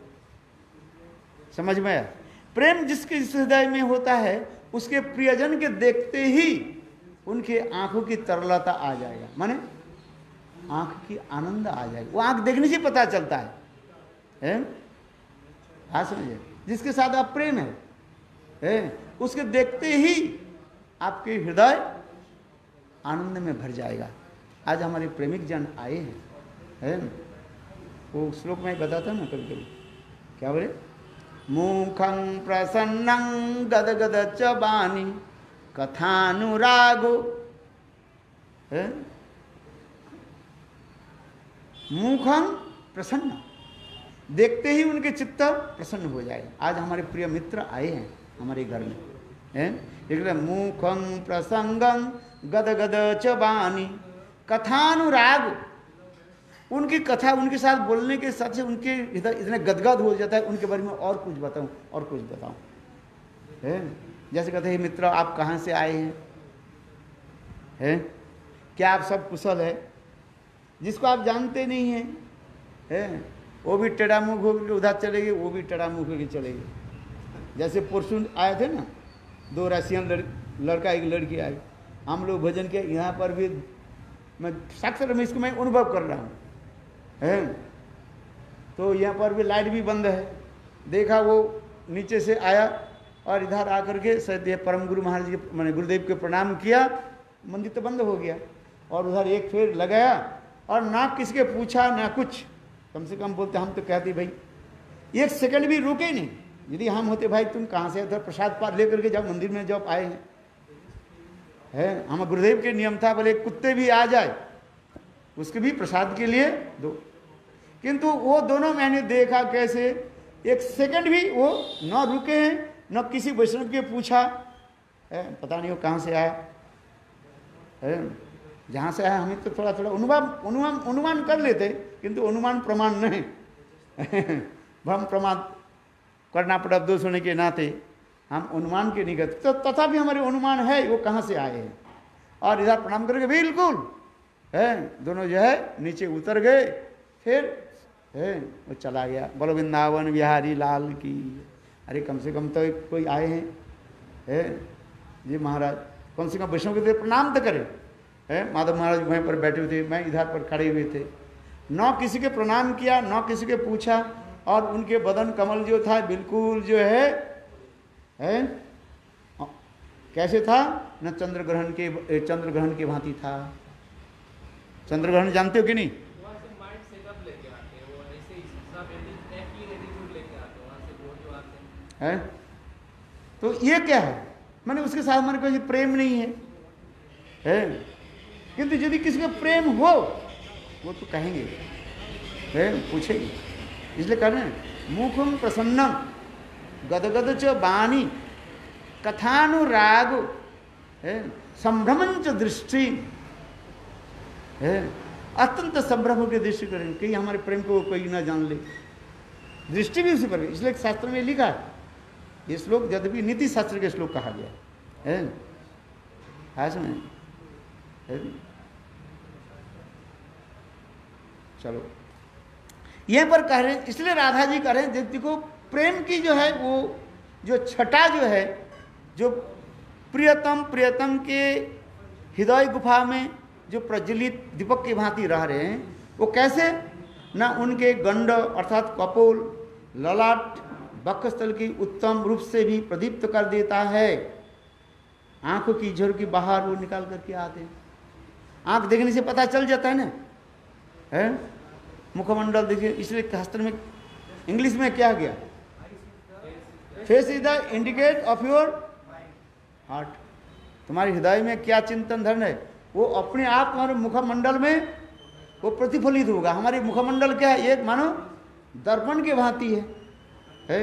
समझ में आया? प्रेम जिसके हृदय में होता है उसके प्रियजन के देखते ही उनके आंखों की तरलता आ जाएगा, माने आंख की आनंद आ जाएगा। वो आंख देखने से पता चलता है, है? हाँ समझिए, जिसके साथ आप प्रेम है, है? उसके देखते ही आपके हृदय आनंद में भर जाएगा। आज हमारे प्रेमिक जन आए हैं, है? वो श्लोक में बताता ना कभी कभी, क्या बोले? मुखं प्रसन्नं गदगद च वाणी कथानुरागो, है? मुखं प्रसन्न, देखते ही उनके चित्त प्रसन्न हो जाएगा। आज हमारे प्रिय मित्र आए हैं हमारे घर में, हैं? इसलिए मुखं प्रसंगं गदगद च वाणी कथानुराग, उनकी कथा उनके साथ बोलने के साथ से उनके इधर इतने गदगद हो जाता है, उनके बारे में और कुछ बताऊं और कुछ बताऊं, है? जैसे कहते हैं मित्र आप कहाँ से आए हैं, हैं? क्या आप सब कुशल है? जिसको आप जानते नहीं हैं, है? वो भी टेढ़ा मुँह होकर उधर चलेगी, वो भी टेढ़ा मुँह होकर चलेगी। जैसे परसों आए थे ना दो रशियन लड़, लड़का एक लड़की आई, हम लोग भजन के यहाँ पर भी मैं साक्षर में इसको मैं अनुभव कर रहा हूँ, है? तो यहाँ पर भी लाइट भी बंद है। देखा वो नीचे से आया और इधर आकर के सत्य परम गुरु महाराज के मैंने गुरुदेव के प्रणाम किया, मंदिर तो बंद हो गया, और उधर एक फेर लगाया और ना किसी के पूछा ना कुछ। कम से कम बोलते हम तो कहते भाई एक सेकंड भी रुके नहीं। यदि हम होते भाई तुम कहाँ से उधर प्रसाद पार लेकर के जब मंदिर में जब आए हैं, है? हमारे गुरुदेव के नियम था बोले कुत्ते भी आ जाए उसके भी प्रसाद के लिए दो, किंतु वो दोनों मैंने देखा कैसे एक सेकंड भी वो न रुके हैं, न किसी वैष्णव के पूछा, है? पता नहीं वो कहाँ से आया, है? जहाँ से आया हमें तो थोड़ा थोड़ा अनुमान अनुमान अनुमान कर लेते, किंतु अनुमान प्रमाण नहीं भ्रम प्रमाण करना पड़ा दोष होने के नाते हम अनुमान के नहीं करते। तो तथापि हमारे अनुमान है वो कहाँ से आए हैं। और इधर प्रणाम करके बिल्कुल है दोनों जो है नीचे उतर गए, फिर है वो चला गया। बोलो वृंदावन बिहारी लाल की। अरे कम से कम तो कोई आए हैं, है जी महाराज, कम से कम वैष्णव के लिए प्रणाम तो करें। है माधव महाराज वहीं पर बैठे हुए थे, मैं इधर पर खड़े हुए थे, न किसी के प्रणाम किया, न किसी के पूछा, और उनके बदन कमल जो था बिल्कुल जो है, है कैसे था, न चंद्र ग्रहण के चंद्र ग्रहण के भांति था। चंद्र ग्रहण जानते हो कि नहीं? है तो ये क्या है, मैंने उसके साथ मैंने कोई प्रेम नहीं है, है किंतु यदि किसी का प्रेम हो वो तो कहेंगे, है पूछेंगे। इसलिए कह रहे हैं मुखम प्रसन्नम गदगद च वाणी कथानुराग है संभ्रमं च दृष्टि, है अत्यंत संभ्रम के दृष्टि करें कि हमारे प्रेम को कोई ना जान ले, दृष्टि भी उसी पर। इसलिए शास्त्र में लिखा है, ये श्लोक यद्यपि नीति शास्त्र के श्लोक कहा गया है, है समझ है। चलो यहीं पर कह रहे हैं, इसलिए राधा जी कह रहे हैं व्यक्ति को प्रेम की जो है वो जो छटा जो है, जो प्रियतम प्रियतम के हृदय गुफा में जो प्रज्वलित दीपक की भांति रह रहे हैं, वो कैसे न उनके गंड अर्थात कपोल ललाट वक्षस्थल की उत्तम रूप से भी प्रदीप्त कर देता है, आंखों की झुर्की बाहर वो निकाल करके आते हैं। आंख देखने से पता चल जाता है ना, है मुखमंडल देखिए। इसलिए शास्त्र में इंग्लिश में क्या गया, face is the indicate of your heart, तुम्हारे हृदय में क्या चिंतन धर्म है वो अपने आप तुम्हारे मुखमंडल में वो प्रतिफलित होगा। हमारे मुखमंडल क्या है, एक मानो दर्पण के भांति है, है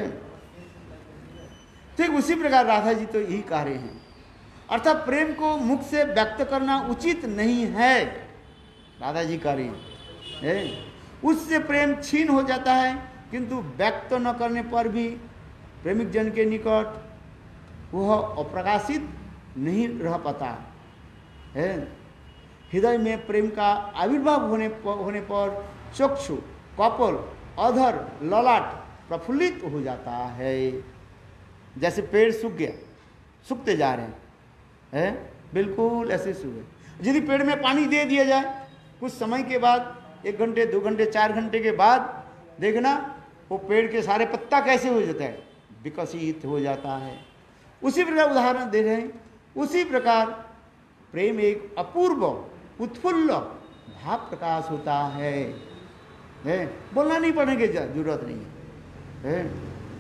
ठीक उसी प्रकार राधा जी तो यही कह रहे हैं, अर्थात प्रेम को मुख से व्यक्त करना उचित नहीं है, राधा जी कह रही है। उससे प्रेम छीन हो जाता है, किंतु व्यक्त न करने पर भी प्रेमिक जन के निकट वह अप्रकाशित नहीं रह पाता है। हृदय में प्रेम का आविर्भाव होने पर, होने पर चक्षु कपोल अधर ललाट प्रफुल्लित हो जाता है। जैसे पेड़ सूख गया, सूखते जा रहे हैं, है बिल्कुल ऐसे सूखे। यदि पेड़ में पानी दे दिया जाए कुछ समय के बाद, एक घंटे दो घंटे चार घंटे के बाद देखना वो पेड़ के सारे पत्ता कैसे हो जाता है, विकसित हो जाता है। उसी प्रकार उदाहरण दे रहे हैं, उसी प्रकार प्रेम एक अपूर्व उत्फुल्ल भाव प्रकाश होता है, है? बोलना नहीं पड़ेगा, जरूरत नहीं है, है?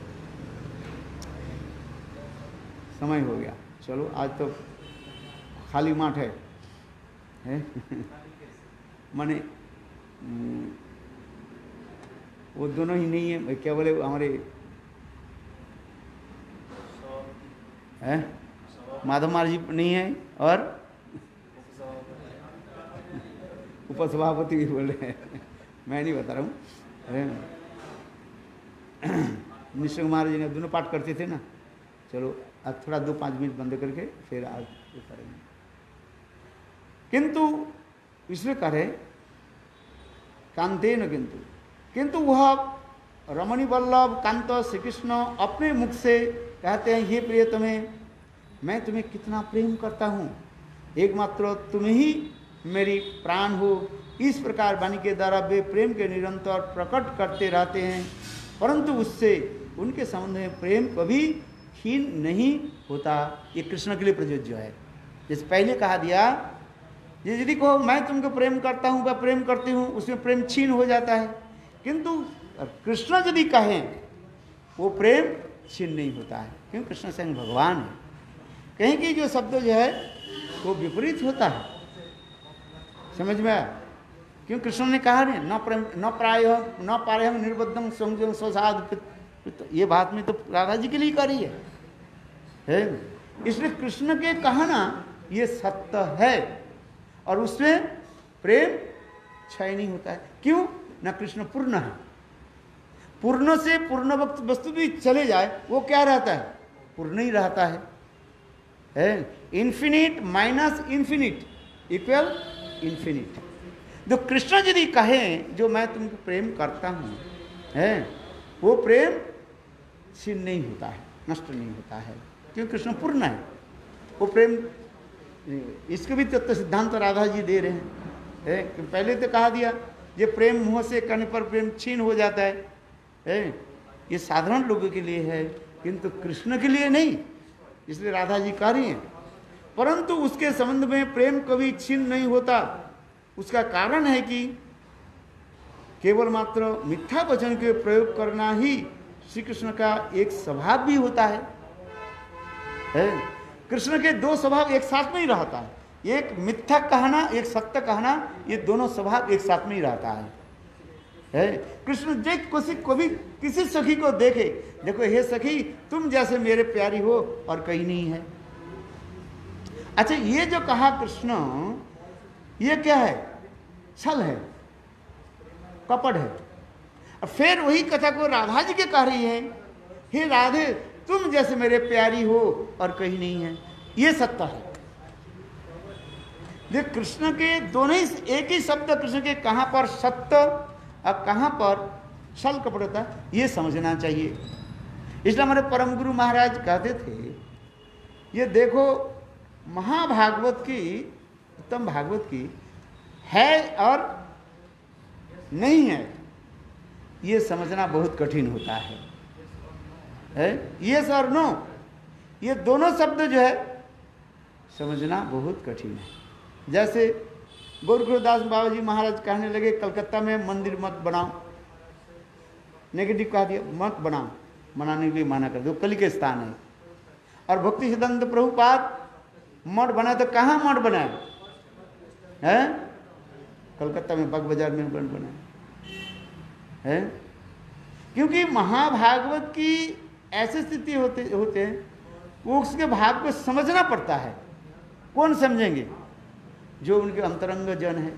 समय हो गया, चलो आज तो खाली माठ है, है? माने वो दोनों ही नहीं है, क्या बोले हमारे है माधव महाराज जी नहीं है और उपसभापति भी बोल रहे हैं, मैं नहीं बता रहा हूँ। निश्चय महाराज जी ने दोनों पाठ करते थे ना। चलो आज थोड़ा दो पाँच मिनट बंद करके फिर आज करेंगे। किंतु इसमें करें कांते न किंतु किंतु वह रमणी वल्लभ कांत श्री कृष्ण अपने मुख से कहते हैं, हे प्रियतमे मैं तुम्हें कितना प्रेम करता हूँ, एकमात्र तुम ही मेरी प्राण हो। इस प्रकार वाणी के द्वारा वे प्रेम के निरंतर प्रकट करते रहते हैं, परंतु उससे उनके संबंध में प्रेम कभी क्षीण नहीं होता। ये कृष्ण के लिए प्रयोज्य है। जैसे पहले कहा दिया, यदि कहो मैं तुमको प्रेम करता हूँ वह प्रेम करती हूँ, उसमें प्रेम क्षीण हो जाता है, किंतु कृष्ण यदि कहें वो प्रेम क्षीण नहीं होता है, क्योंकि कृष्ण स्वयं भगवान है। कहीं की जो शब्द जो है वो विपरीत होता है, समझ में आया? क्यों कृष्ण ने कहा नहीं न प्रेम न प्राय न पारे हम निर्बद्धम संजम स्वसाद, ये बात में तो राधा जी के लिए करी है, है? इसलिए कृष्ण के कहना ये सत्य है और उसमें प्रेम क्षय नहीं होता है। क्यों? न कृष्ण पूर्ण है, पूर्ण से पूर्ण वक्त वस्तु भी चले जाए वो क्या रहता है, पूर्ण ही रहता है, है? Infinite minus infinite equal infinite. तो कृष्ण यदि कहें जो मैं तुमको प्रेम करता हूँ, है वो प्रेम क्षीण नहीं होता है, नष्ट नहीं होता है, क्योंकि कृष्ण पूर्ण है। वो प्रेम इसको भी तत्व सिद्धांत तो राधा जी दे रहे हैं है? पहले तो कहा दिया ये प्रेम मुंह से करने पर प्रेम छीन हो जाता है, है? ये साधारण लोगों के लिए है किंतु कृष्ण के लिए नहीं, इसलिए राधा जी कह रही हैं। परंतु उसके संबंध में प्रेम कभी छीन नहीं होता। उसका कारण है कि केवल मात्र मिथ्या वचन के प्रयोग करना ही श्री कृष्ण का एक स्वभाव भी होता है, है? कृष्ण के दो स्वभाव एक साथ में ही रहता है, एक मिथ्या कहना एक सत्य कहना, ये दोनों स्वभाव एक साथ में ही रहता है, है? कृष्ण जे किसी को भी किसी सखी को देखे, देखो हे सखी तुम जैसे मेरे प्यारी हो और कहीं नहीं है। अच्छा ये जो कहा कृष्ण, ये क्या है? छल है, कपट है। और फिर वही कथा को राधा जी के कह रही है, हे राधे तुम जैसे मेरे प्यारी हो और कहीं नहीं है, ये सत्य है। देख कृष्ण के दोनों ही एक ही शब्द कृष्ण के कहां पर सत्य और कहां पर छल कपटता, ये समझना चाहिए। इसलिए हमारे परम गुरु महाराज कहते थे, ये देखो महाभागवत की, उत्तम भागवत की है और नहीं है, ये समझना बहुत कठिन होता है, है? यस और नो, ये दोनों शब्द जो है समझना बहुत कठिन है। जैसे गोरखदास बाबा जी महाराज कहने लगे कलकत्ता में मंदिर मत बनाओ, नेगेटिव कहा दिया, मत बनाओ, मनाने के लिए माना कर दो, कली के स्थान है। और भक्ति सिद्धांत प्रभुपाद मठ बना तो कहाँ मठ बनाए है? कलकत्ता में बाग बाजार में मठ बनाए है, क्योंकि महाभागवत की ऐसी स्थिति होते होते हैं, वो उसके भाग को समझना पड़ता है। कौन समझेंगे? जो उनके अंतरंग जन है,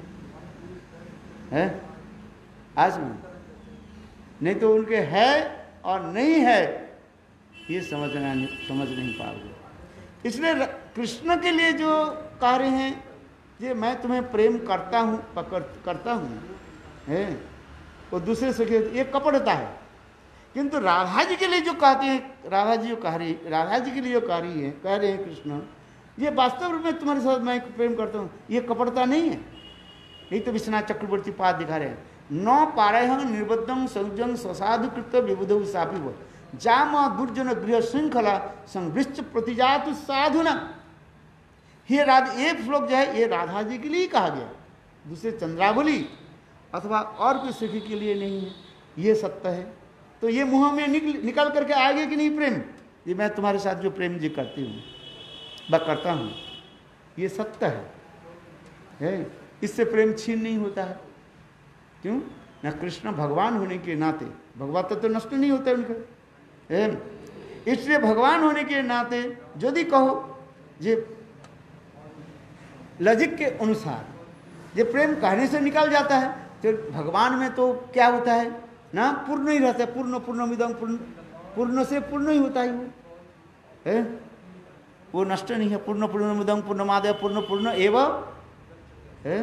है? आज में नहीं तो उनके है और नहीं है ये समझना नहीं, समझ नहीं पाओगे। इसलिए कृष्ण के लिए जो कार्य हैं, ये मैं तुम्हें प्रेम करता हूँ पकड़ करता हूँ, है? वो दूसरे से ये कपटता है। किंतु राधा जी के लिए जो कहते हैं, राधा जी जो कह रही राधा जी के लिए जो कह रही है, कह रहे हैं कृष्ण, ये वास्तव रूप में तुम्हारे साथ मैं प्रेम करता हूँ, ये कपटता नहीं है। यही तो विश्वनाथ चक्रवर्ती पाद दिखा रहे हैं, न पारह निर्बद्धम संजन ससाधु कृत विबुध सापी वो जाम दुर्जन गृह श्रृंखला संवृष्ट प्रतिजातु साधुना। ये राधा, ये श्लोक जो है ये राधा जी के लिए कहा गया, दूसरे चंद्रावली अथवा और कोई सखी के लिए नहीं है, ये सत्य है। तो ये मुंह में निकल निकल करके आएगा कि नहीं प्रेम, ये मैं तुम्हारे साथ जो प्रेम जी करती हूँ मैं करता हूँ, ये सत्य है, है? इससे प्रेम छीन नहीं होता है। क्यों? न कृष्ण भगवान होने के नाते, भगवान तो, तो नष्ट नहीं होता उनका, इसलिए भगवान होने के नाते यदि कहो जे लॉजिक के अनुसार ये प्रेम कहने से निकल जाता है, तो भगवान में तो क्या होता है ना, पूर्ण ही रहता है। पूर्ण पूर्ण मिदं पूर्ण, पूर्ण से पूर्ण ही होता है वो, है? वो नष्ट नहीं है। पूर्ण पूर्ण मिदं पूर्णमादाय पूर्ण पूर्ण एवं, है?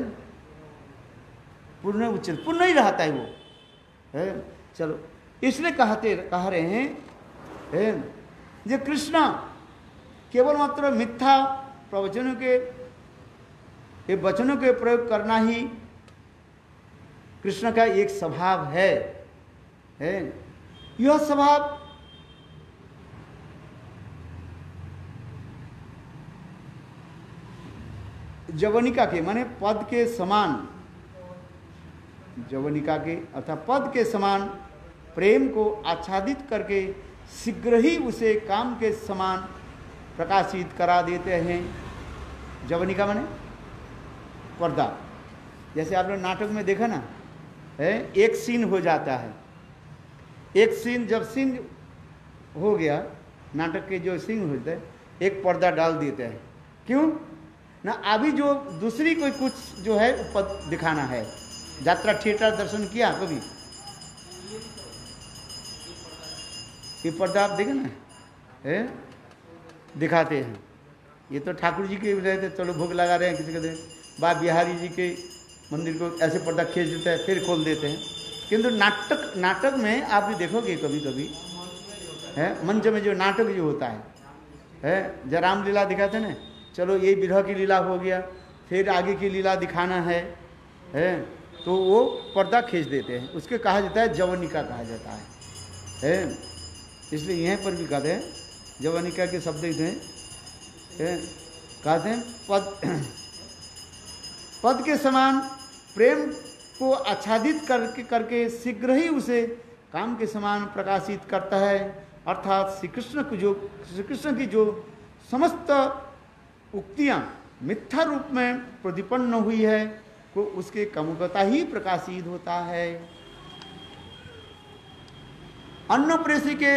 पूर्ण उच्चते, पूर्ण ही रहता है वो, है? चलो इसलिए कहते कह रहे हैं, है? ये कृष्ण केवल मात्र मिथ्या प्रवचनों के, ये वचनों के प्रयोग करना ही कृष्ण का एक स्वभाव है, है? यह स्वभाव जवनिका के माने पद के समान, जवनिका के अर्थात पद के समान प्रेम को आच्छादित करके शीघ्र ही उसे काम के समान प्रकाशित करा देते हैं। जवनिका माने पर्दा, जैसे आपने नाटक में देखा ना, है? एक सीन हो जाता है, एक सीन जब सीन हो गया, नाटक के जो सीन होते हैं एक पर्दा डाल देते हैं। क्यों ना, अभी जो दूसरी कोई कुछ जो है पद दिखाना है। यात्रा थिएटर दर्शन किया कभी? ये पर्दा आप देखें ना, है? दिखाते हैं। ये तो ठाकुर जी के रहते, चलो भोग लगा रहे हैं किसी के दे, बा बिहारी जी के मंदिर को ऐसे पर्दा खींच देता है फिर खोल देते हैं। किंतु नाटक नाटक में आप भी देखोगे कभी कभी, है? मंच में जो नाटक जो होता है, है? जब रामलीला दिखाते ना, चलो ये विरह की लीला हो गया, फिर आगे की लीला दिखाना है है तो वो पर्दा खींच देते हैं, उसके कहा जाता है जवनिका कहा जाता है है इसलिए यहाँ पर भी कहते हैं जवनिका के शब्द हैं, कहते हैं पद पद के समान प्रेम को आच्छादित करके करके शीघ्र ही उसे काम के समान प्रकाशित करता है। अर्थात श्री कृष्ण को जो श्री कृष्ण की जो समस्त उक्तियां मिथ्या रूप में प्रतिपन्न हुई है को उसके कमुकता ही प्रकाशित होता है। अन्न प्रेषी के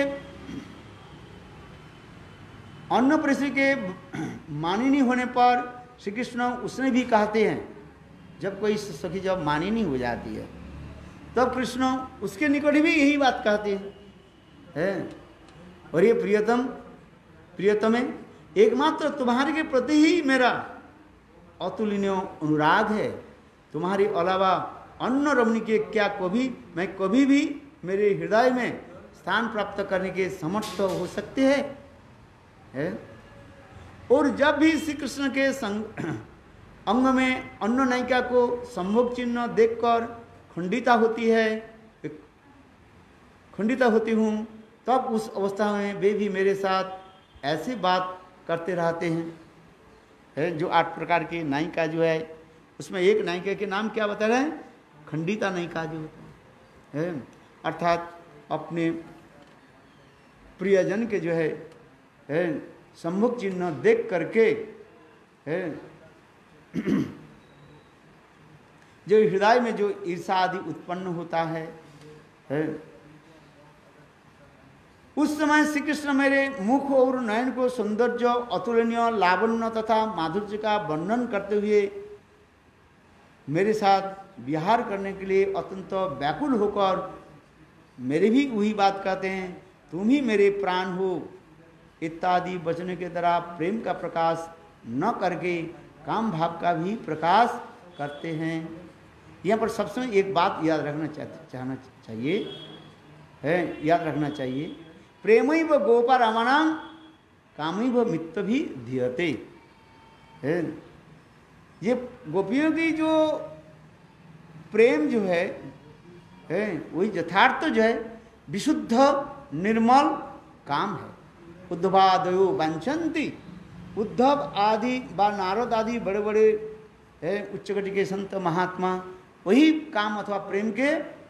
अन्न प्रेषी के मानिनी होने पर श्री कृष्ण उसने भी कहते हैं, जब कोई सखी जब मानिनी हो जाती है तब कृष्ण उसके निकट भी यही बात कहते हैं है? और ये प्रियतम प्रियतमे एकमात्र तुम्हारे के प्रति ही मेरा अतुलनीय अनुराग है, तुम्हारे अलावा अन्य रमणी के क्या कभी मैं कभी भी मेरे हृदय में स्थान प्राप्त करने के समर्थ हो सकते हैं है? और जब भी श्री कृष्ण के संग अंग में अन्य नायिका को सम्मुख चिन्ह देखकर खंडिता होती है खंडिता होती हूँ, तब उस अवस्था में वे भी मेरे साथ ऐसे बात करते रहते हैं है? जो आठ प्रकार की नायिका जो है उसमें एक नायिका के नाम क्या बता रहे हैं, खंडिता नायिका जो होता है, अर्थात अपने प्रियजन के जो है, है सम्मुख चिन्ह देख करके है जो हृदय में जो ईर्षा आदि उत्पन्न होता है, है उस समय श्री कृष्ण मेरे मुख और नयन को सौंदर्य अतुलनीय लावण्य तथा माधुर्य का वर्णन करते हुए मेरे साथ विहार करने के लिए अत्यंत व्याकुल होकर मेरे भी वही बात कहते हैं, तुम ही मेरे प्राण हो इत्यादि वचन के द्वारा प्रेम का प्रकाश न करके काम भाव का भी प्रकाश करते हैं। यहाँ पर सबसे एक बात याद रखना चाहना चाहिए है याद रखना चाहिए प्रेमैव गोपा रमणां कामैव मित्त भी धीयते है। ये गोपियों की जो प्रेम जो है है वही यथार्थ जो है विशुद्ध निर्मल काम है। उद्धवादयो वांछन्ति, उद्धव आदि व नारद आदि बड़े बड़े है उच्च कोटि के संत महात्मा वही काम अथवा प्रेम के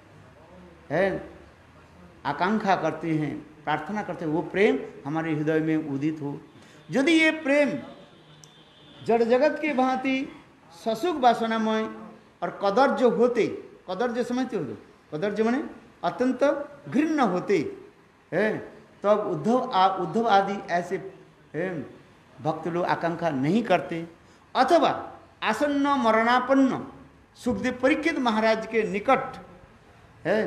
है आकांक्षा करते हैं, प्रार्थना करते हैं वो प्रेम हमारे हृदय में उदित हो। यदि ये प्रेम जड़ जगत के भांति ससुख वासनामय और कदर्ज होते, कदर्ज समझते हो, कदर्ज माने अत्यंत घृण्य होते है, तब उद्धव आ उद्धव आदि ऐसे है भक्त लोग आकांक्षा नहीं करते। अथवा आसन्न मरणापन्न सुखदेव परीक्षित महाराज के निकट है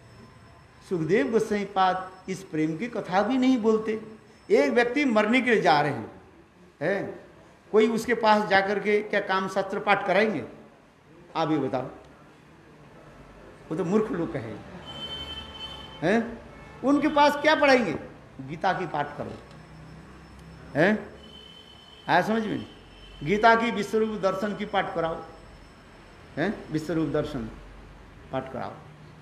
सुखदेव गोसाई पाद इस प्रेम की कथा भी नहीं बोलते। एक व्यक्ति मरने के लिए जा रहे हैं है, कोई उसके पास जाकर के क्या काम शास्त्र पाठ कराएंगे? आप ये बताओ, वो तो मूर्ख लोग कहे हैं। उनके पास क्या पढ़ाएंगे? गीता की पाठ करो है, आया समझ में? गीता की विश्वरूप दर्शन की पाठ कराओ है, विश्वरूप दर्शन पाठ कराओ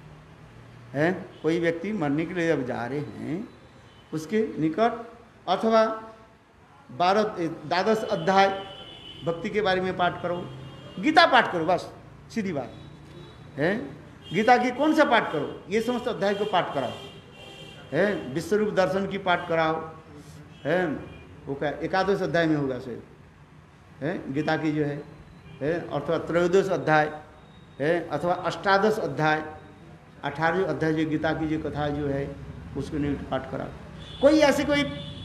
है। कोई व्यक्ति मरने के लिए जब जा रहे हैं उसके निकट अथवा बारह द्वादश अध्याय भक्ति के बारे में पाठ करो, गीता पाठ करो, बस सीधी बात है। गीता की कौन सा पाठ करो? ये समस्त अध्याय को पाठ कराओ है, विश्वरूप दर्शन की पाठ कराओ है, वो क्या एकादश अध्याय में होगा सर है गीता की जो है है अथवा त्रयोदश अध्याय है अथवा अष्टादश अध्याय अठारह अध्याय जो गीता की जो कथा जो है उसको नहीं पाठ करा। कोई ऐसे कोई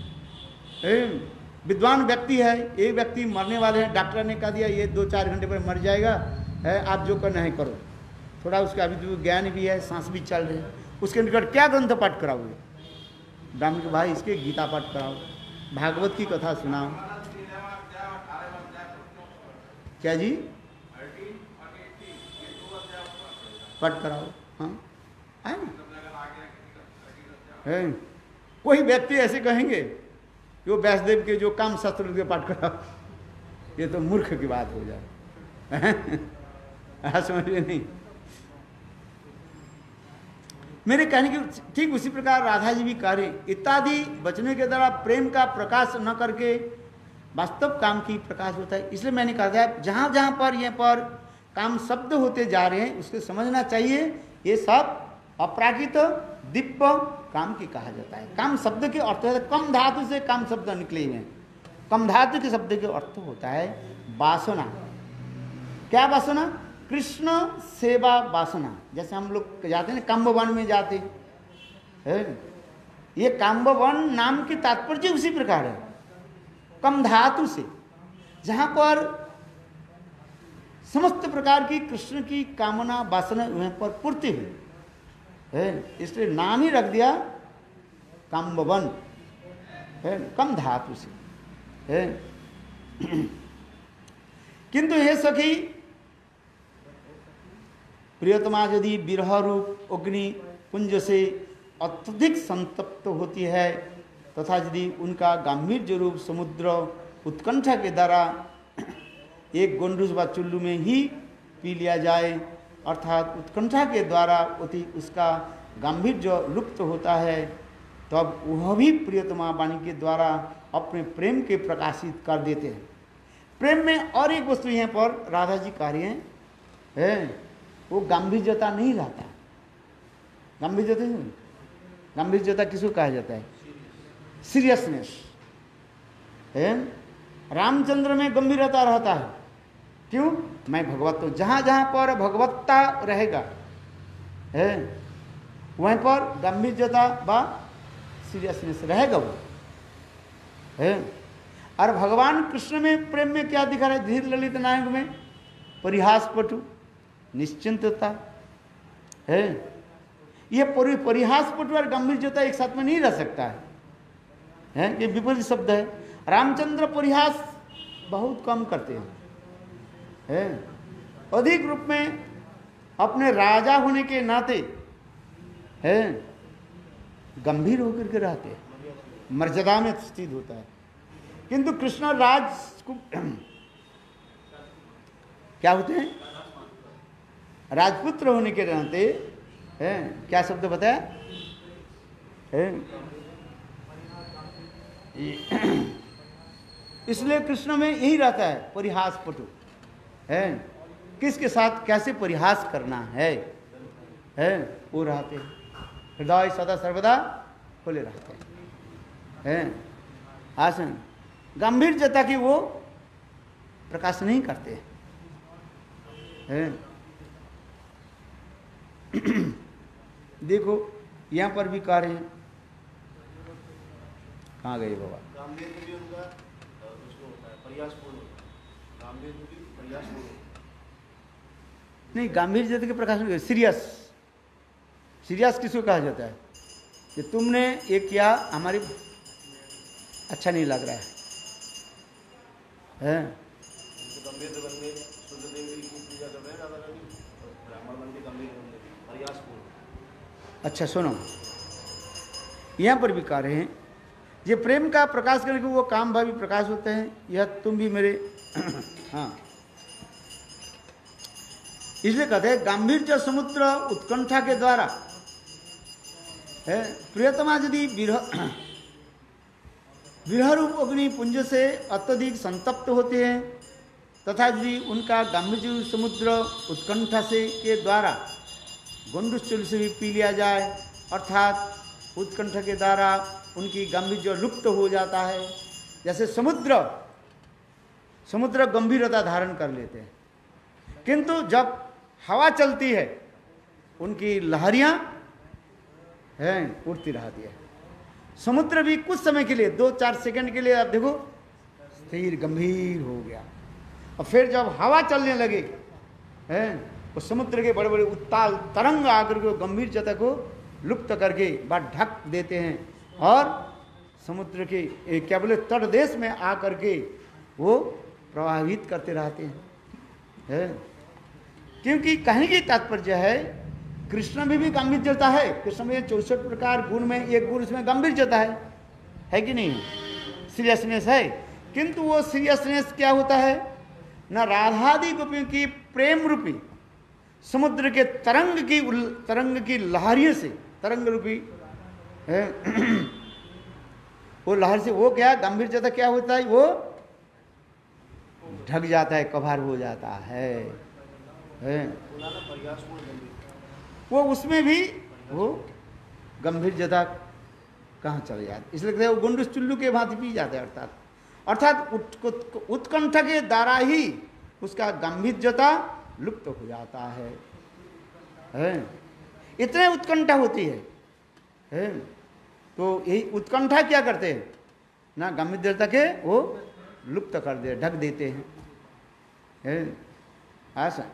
विद्वान व्यक्ति है, एक व्यक्ति मरने वाले हैं, डॉक्टर ने कह दिया ये दो चार घंटे पर मर जाएगा है, आप जो करना है करो। थोड़ा उसका अभी तो ज्ञान भी है, सांस भी चल रहे हैं, उसके निकट क्या ग्रंथ पाठ कराओगे? ब्राह्मण के भाई इसके गीता पाठ कराओ, भागवत की कथा सुनाओ। क्या जी? पाठ कराओ। हाँ है ना? है कोई व्यक्ति ऐसे कहेंगे जो व्यासदेव के जो काम शास्त्र के पाठ कराओ ये तो मूर्ख की बात हो जाए। समझ में नहीं। मेरे कहने की ठीक उसी प्रकार राधा जी भी कह रहे, इत्यादि वचनों के द्वारा प्रेम का प्रकाश न करके वास्तव काम की प्रकाश होता है। इसलिए मैंने कहा था जहां जहां पर ये पर काम शब्द होते जा रहे हैं उसको समझना चाहिए, ये सब अपराकृत दिव्य काम की कहा जाता है। काम शब्द के अर्थ है, कम धातु से काम शब्द निकले हुए हैं। कम धातु के शब्द के अर्थ होता है वासना। क्या वासना? कृष्ण सेवा वासना। जैसे हम लोग जाते हैं काम्बवन में जाते हैं, ये काम्बवन नाम की तात्पर्य उसी प्रकार है, कम धातु से, जहां पर समस्त प्रकार की कृष्ण की कामना वासना वहां पर पूर्ति हुई है, इसलिए नाम ही रख दिया काम्बवन है, कम धातु से है। किंतु हे सखी, प्रियतमा यदि विरह रूप अग्नि पुंज से अत्यधिक संतप्त होती है तथा यदि उनका गंभीर रूप समुद्र उत्कंठा के द्वारा एक गोंडूस व चुल्लू में ही पी लिया जाए, अर्थात उत्कंठा के द्वारा अति उसका गंभीर जो लुप्त होता है, तब वह भी प्रियतमा वाणी के द्वारा अपने प्रेम के प्रकाशित कर देते हैं। प्रेम में और एक वस्तु यहाँ पर राधा जी कह रही हैं, है वो गंभीरता नहीं रहता। गंभीरता गंभीरता किसको कहा जाता है? सीरियसनेस है। रामचंद्र में गंभीरता रहता है। क्यों? मैं भगवत तो जहां जहां पर भगवत्ता रहेगा है वहीं पर गंभीरता व सीरियसनेस रहेगा वो है। और भगवान कृष्ण में प्रेम में क्या दिखा रहा है? धीर ललित नायक में परिहास पटु निश्चिंतता है। ये परि परिहास पटु और गंभीरता एक साथ में नहीं रह सकता है, है? ये विपरीत शब्द है। रामचंद्र परिहास बहुत कम करते हैं, है? अधिक रूप में अपने राजा होने के नाते है गंभीर होकर के रहते हैं, मर्यादा में स्थित होता है। किंतु कृष्ण राज को क्या होते हैं? राजपुत्र होने के नाते है, क्या शब्द बताया है? इसलिए कृष्ण में यही रहता है परिहास पटु है। किसके साथ कैसे परिहास करना है, है वो रहते हैं। हृदय सदा सर्वदा खुले रहते हैं, है? आसन गंभीर जता कि वो प्रकाश नहीं करते हैं। देखो यहाँ पर भी कह रहे हैं, कहाँ गए बाबा? नहीं, गंभीर जत के प्रकाश में सीरियस सीरियस किसको कहा जाता है? कि तुमने ये किया हमारी अच्छा नहीं लग रहा है, है? अच्छा सुनो, यहाँ पर भी कह रहे हैं ये प्रेम का प्रकाश करके वो काम भावी प्रकाश होते हैं। यह तुम भी मेरे हाँ, इसलिए कहते हैं गंभीर जो समुद्र उत्कंठा के द्वारा है, प्रियतमा यदि विरह विरह रूप अग्नि पुंज से अत्यधिक संतप्त होते हैं तथा यदि उनका गंभीर समुद्र उत्कंठा से के द्वारा गुंडुचुल से भी पी लिया जाए, अर्थात उत्कंठा के द्वारा उनकी गंभीर जो लुप्त हो जाता है। जैसे समुद्र समुद्र गंभीरता धारण कर लेते हैं, किंतु जब हवा चलती है उनकी लहरियां हैं उड़ती रहती है। समुद्र भी कुछ समय के लिए, दो चार सेकंड के लिए आप देखो स्थिर गंभीर हो गया, और फिर जब हवा चलने लगे हैं तो समुद्र के बड़े बड़े उत्ताल तरंग आकर के गंभीर जगह को लुप्त करके बाद ढक देते हैं, और समुद्र के क्या बोले तट देश में आकर के वो प्रभावित करते रहते हैं, है? क्योंकि कहने की तात्पर्य है कृष्ण में भी गंभीरता है। कृष्ण में चौसठ प्रकार गुण में एक गुण इसमें गंभीरता है, है कि नहीं? सीरियसनेस है, किंतु वो सीरियसनेस क्या होता है ना, राधादि गोपियों की प्रेम रूपी समुद्र के तरंग की तरंग की लहरियों से, तरंग रूपी है वो लहर से वो क्या गंभीर ज्यादा क्या होता है, वो ढक जाता है, कभार हो जाता है, है? वो उसमें भी वो गंभीर ज्यादा कहाँ चले जाते, इसलिए कहते हैं वो गुंडुस चुल्लू के भांति पी जाते हैं। अर्थात अर्थात उत्कंठा के द्वारा ही उसका गंभीरता लुप्त हो जाता है, है? इतने उत्कंठा होती है, है? तो यही उत्कंठा क्या करते हैं ना, गंभीरता के वो लुप्त कर दे, ढक देते हैं, है? ऐसा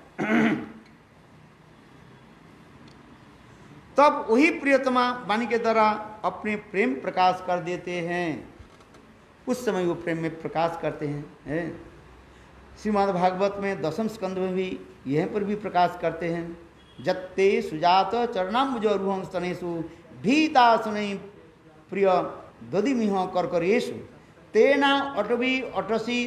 तब वही प्रियतमा वाणी के द्वारा अपने प्रेम प्रकाश कर देते हैं, उस समय वो प्रेम में प्रकाश करते हैं, है? श्रीमद् भागवत में दसम स्कंद में भी यहीं पर भी प्रकाश करते हैं। जत्ते सुजात चरणाम्बुजोरुहं स्तनेषु भीता सुनै प्रिय दधिमिह करकरेषु तेना अटवी अटसी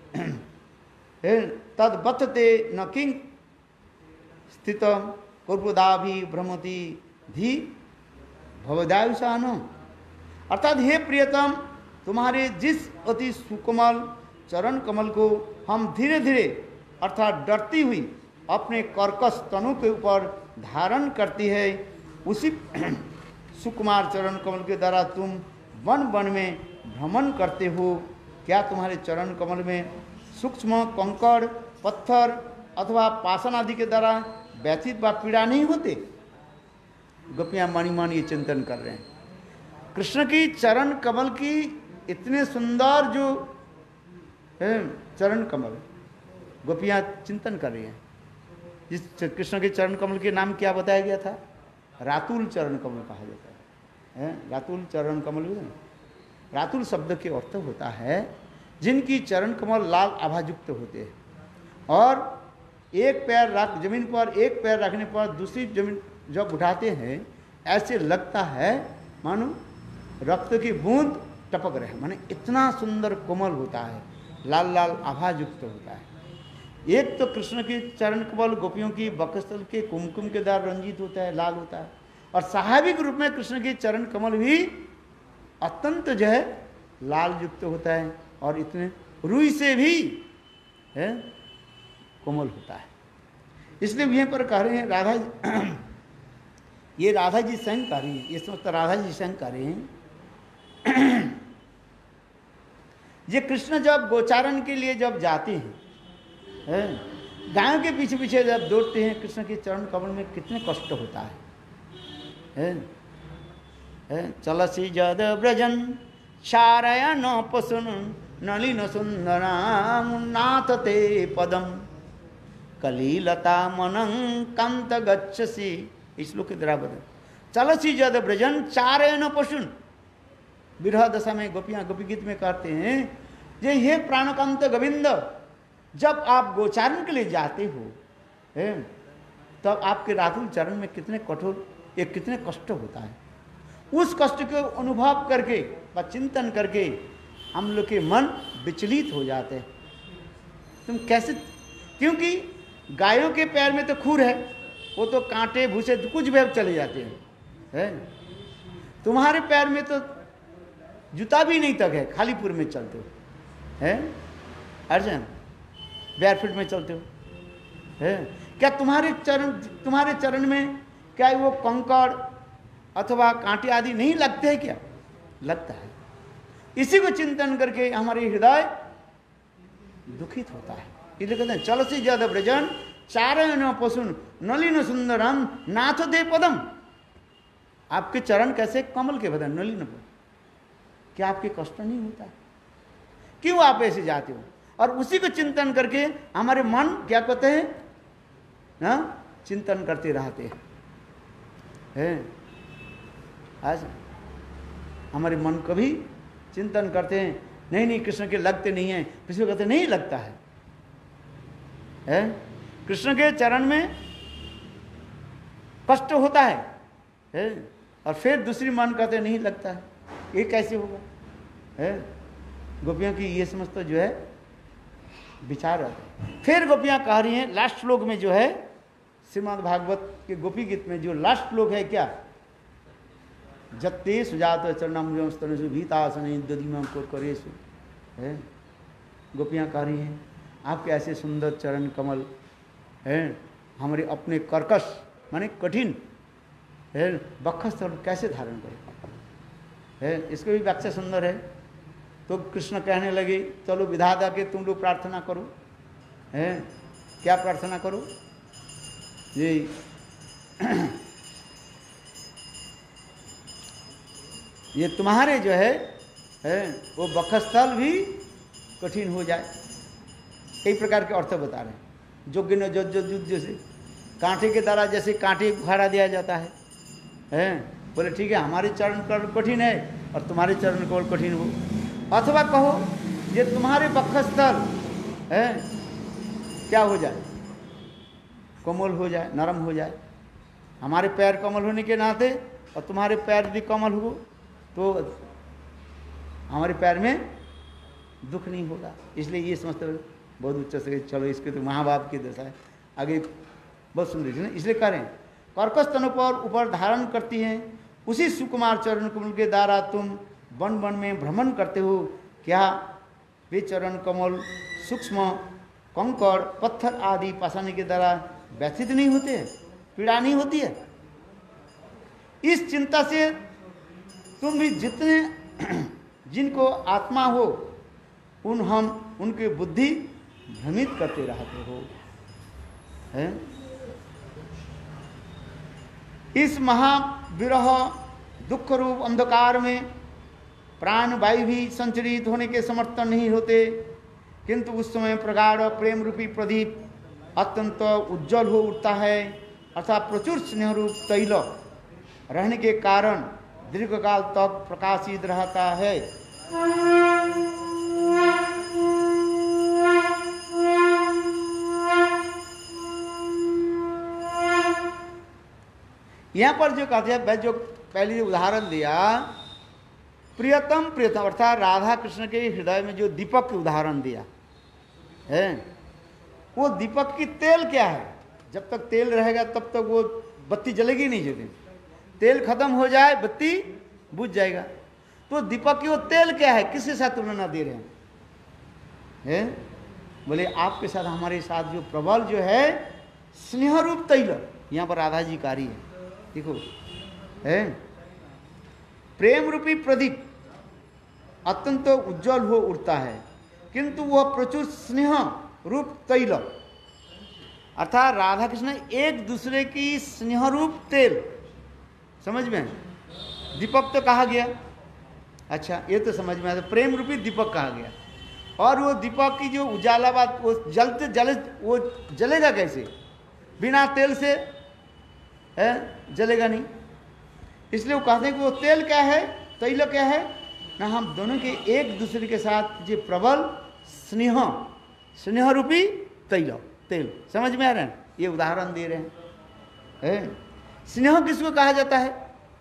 तद्बत्ते न किं स्थित कर्पुदाभि भ्रमति धी भवदायुषानो। अर्थात हे प्रियतम, तुम्हारे जिस अति सुकोमल चरण कमल को हम धीरे धीरे अर्थात डरती हुई अपने कर्कश तनु के ऊपर धारण करती है, उसी सुकुमार चरण कमल के द्वारा तुम वन वन में भ्रमण करते हो। क्या तुम्हारे चरण कमल में सूक्ष्म कंकड़ पत्थर अथवा पाषाण आदि के द्वारा व्यथित व पीड़ा नहीं होते? गोपियाँ मणि मन ये चिंतन कर रहे हैं। कृष्ण की चरण कमल की इतने सुंदर जो है चरण कमल, गोपियाँ चिंतन कर रही हैं। जिस कृष्ण के चरण कमल के नाम क्या बताया गया था? रातुल चरण कमल कहा जाता है, है? रातुल चरण कमल, रातुल शब्द के अर्थ होता है जिनकी चरण कमल लाल आभायुक्त होते हैं और एक पैर रख जमीन पर, एक पैर रखने पर दूसरी जमीन जब उठाते हैं ऐसे लगता है मानो रक्त की बूंद टपक रहे, माने इतना सुंदर कोमल होता है, लाल लाल आभायुक्त होता है। एक तो कृष्ण के चरण कमल गोपियों की वक्षस्थल के कुमकुम के द्वारा रंजित होता है, लाल होता है, और स्वाभाविक रूप में कृष्ण के चरण कमल भी अत्यंत जो है लाल युक्त होता है और इतने रुई से भी है कोमल होता है। इसलिए यहीं पर कह रहे हैं राधा ये राधा जी स्वयं कह रही है, ये समझता राधा जी स्वयं कह रहे हैं। ये कृष्ण जब गोचारण के लिए जब जाते हैं, है? गायों के पीछे पीछे जब दौड़ते हैं, कृष्ण के चरण कमल में कितने कष्ट होता है, है? है? चलसी जद ब्रजन शारयन पशुन नलिन सुंदरामुन्नाथ ते पदम कलीलता मनं कांत गच्छसि। इस श्लोक के द्वारा बदल चलसी जद ब्रजन चारयन पशुन। विरह दशा में गोपियां गोपी गीत में कहते हैं जे हे प्राणकांत गोविंद, जब आप गोचारण के लिए जाते हो है तब आपके रातुल चरण में कितने कठोर एक कितने कष्ट होता है। उस कष्ट को अनुभव करके व चिंतन करके हम लोग के मन विचलित हो जाते हैं। तुम कैसे, क्योंकि गायों के पैर में तो खुर है, वो तो कांटे भूसे कुछ भी चले जाते हैं, है? तुम्हारे पैर में तो जूता भी नहीं तक है, खाली पुर में चलते हो, है अर्जुन, बैरफुट में चलते हो, है? क्या तुम्हारे चरण तुम्हारे चरण में क्या वो कंकड़ अथवा कांटे आदि नहीं लगते हैं? क्या लगता है। इसी को चिंतन करके हमारे हृदय दुखित होता है। इसलिए कहते हैं चलसी जद ब्रजन चारण पशुन नलिन सुंदरम नाथ दे पदम। आपके चरण कैसे कमल के बदन नलिन पद, क्या आपके कष्ट नहीं होता? क्यों आप ऐसे जाते हो? और उसी को चिंतन करके हमारे मन क्या कहते हैं ना, चिंतन करते रहते हैं, है? आज हमारे मन कभी चिंतन करते हैं नहीं नहीं कृष्ण के लगते नहीं हैं, कृष्ण कहते नहीं लगता है, है? कृष्ण के चरण में कष्ट होता है, है? और फिर दूसरी मन कहते नहीं लगता है, ये कैसे होगा, है? गोपियों की ये समझ तो जो है विचार रहता है। फिर गोपियां कह रही हैं लास्ट श्लोक में जो है श्रीमद् भागवत के गोपी गीत में जो लास्ट श्लोक है क्या, जत्ते सुजात चरणामृतस्तनेषु भीतासने दधिमां कोटकरेषु है। गोपियां कह रही हैं आपके ऐसे सुंदर चरण कमल हैं, हमारे अपने कर्कश माने कठिन है वक्षस्थल कैसे धारण करें है। इसको भी व्याख्या सुंदर है। तो कृष्ण कहने लगे चलो विधाता के तुम लोग प्रार्थना करो है। क्या प्रार्थना करो, ये ये तुम्हारे जो है है वो वक्षस्थल भी कठिन हो जाए। कई प्रकार के अर्थ बता रहे हैं। योग्य न जो जो जैसे कांटे के द्वारा जैसे कांटे उखाड़ा दिया जाता है हैं, बोले ठीक है हमारे चरण कमल कठिन है और तुम्हारे चरण कमल कठिन हो। अथवा कहो ये तुम्हारे वक्षस्थल है क्या हो जाए, कोमल हो जाए, नरम हो जाए। हमारे पैर कमल होने के नाते और तुम्हारे पैर भी कमल हो तो हमारे पैर में दुख नहीं होगा। इसलिए ये समझते बहुत उच्च से चलो इसके तो महाभाव की दशा है। आगे बहुत सुन रही थी ना, इसलिए कह रहे हैं कर्कश तनों पर ऊपर धारण करती हैं, उसी सुकुमार चरण कमल के द्वारा तुम वन वन में भ्रमण करते हो। क्या वे चरण कमल सूक्ष्म कंकड़ पत्थर आदि पाषाण के द्वारा व्यथित नहीं होते, पीड़ा नहीं होती है? इस चिंता से तुम भी जितने जिनको आत्मा हो उन हम उनके बुद्धि भ्रमित करते रहते हो है? इस महाविरह दुख रूप अंधकार में प्राण वायु भी संचरित होने के समर्थन नहीं होते, किंतु उस समय प्रगाढ़ प्रेम रूपी प्रदीप अत्यंत उज्जवल हो उठता है, अर्थात प्रचुर स्नेह रूप तैल रहने के कारण दीर्घकाल तक प्रकाशित रहता है। यहाँ पर जो कहते हैं, जो पहले उदाहरण दिया प्रियतम प्रियतम अर्थात राधा कृष्ण के हृदय में जो दीपक के उदाहरण दिया है, वो दीपक की तेल क्या है? जब तक तेल रहेगा तब तक वो बत्ती जलेगी नहीं, जलेगी। तेल खत्म हो जाए बत्ती बुझ जाएगा। तो दीपक की वो तेल क्या है, किसके साथ तुलना दे रहे हैं है? बोले आपके साथ हमारे साथ जो प्रबल जो है स्नेह रूप तैल, यहाँ पर राधा जी कारी है देखो है, प्रेम रूपी प्रदीप अत्यंत उज्जवल हो उठता है, किंतु वह प्रचुर स्नेह रूप तैल अर्थात राधा कृष्ण एक दूसरे की स्नेह रूप तेल, समझ में? दीपक तो कहा गया, अच्छा ये तो समझ में आया, तो प्रेम रूपी दीपक कहा गया। और वो दीपक की जो उजाला बात वो जलते जले वो जलेगा कैसे? बिना तेल से है जलेगा नहीं। इसलिए वो कहते हैं कि वो तेल क्या है, तैल क्या है ना, हम दोनों के एक दूसरे के साथ जो प्रबल स्नेह स्नेह रूपी तैल तेल, समझ में आ रहे हैं? ये उदाहरण दे रहे हैं है? स्नेह किसको कहा जाता है?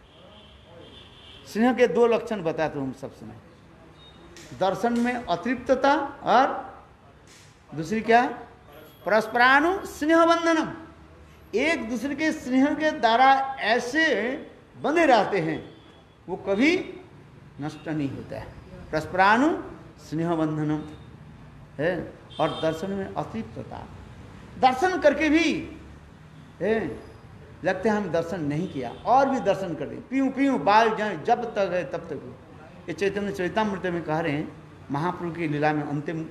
स्नेह के दो लक्षण बताते हम सब सुने, दर्शन में अतृप्तता और दूसरी क्या? परस्परानु स्नेह बंधनम। एक दूसरे के स्नेह के द्वारा ऐसे बंधे रहते हैं वो कभी नष्ट नहीं होता है। परस्परानु स्नेह बंधनम है। और दर्शन में अतृप्तता, दर्शन करके भी है लगते हैं हम दर्शन नहीं किया और भी दर्शन कर दें, पीऊँ पीऊँ बाल जाए जब तक है तब तक। ये चैतन्य चरितामृत में कह रहे हैं महाप्रभु की लीला में अंतिम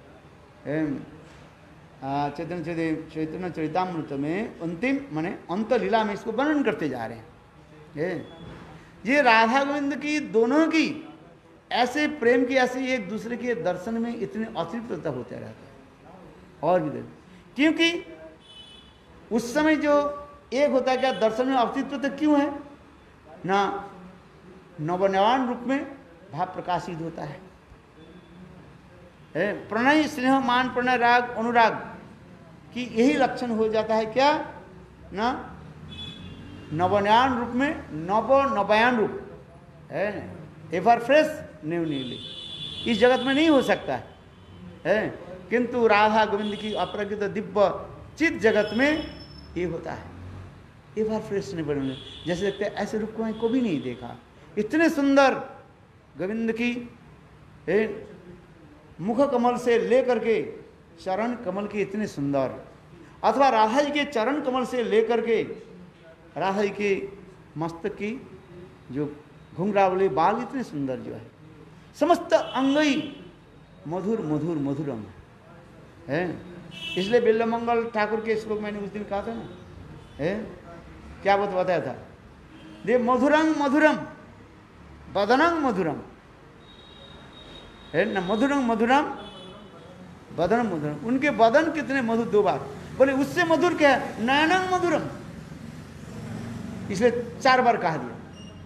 चैतन्य चैतन्य चरितामृत में अंतिम माने अंत लीला में इसको वर्णन करते जा रहे हैं। ये राधा गोविंद की दोनों की ऐसे प्रेम की ऐसे एक दूसरे के दर्शन में इतने अतृप्तता होते रहता है। और भी क्योंकि उस समय जो एक होता है क्या दर्शन में अतृप्तता क्यों है ना, नवनवान रूप में भाव प्रकाशित होता है। प्रणय स्नेह मान प्रणय राग अनुराग की यही लक्षण हो जाता है क्या ना, नवनयान रूप में नव नवयान रूप है, एवर फ्रेश न्यू न्यूली इस जगत में नहीं हो सकता है, है? किंतु राधा गोविंद की अपराकृत दिव्य चित जगत में ये होता है। ये बार फ्रेश नहीं बने, जैसे लगता है ऐसे रूप को मैं कभी नहीं देखा। इतने सुंदर गोविंद की ए, मुख कमल से लेकर के चरण कमल के इतने सुंदर, अथवा राधा जी के चरण कमल से लेकर के राधा जी के मस्तक की जो घुंघरावले बाल इतने सुंदर जो है, समस्त अंगई मधुर मधुर मधुरम है। इसलिए बिल्वमंगल ठाकुर के श्लोक मैंने उस दिन कहा था ना, है क्या बात बताया था, दे मधुरंग मधुरम बदनंग मधुरम, है ना, मधुरंग मधुरम बदन मधुरम। उनके बदन कितने मधुर, दो बार बोले। उससे मधुर क्या है, नयनंग मधुरम, इसलिए चार बार कहा दिया।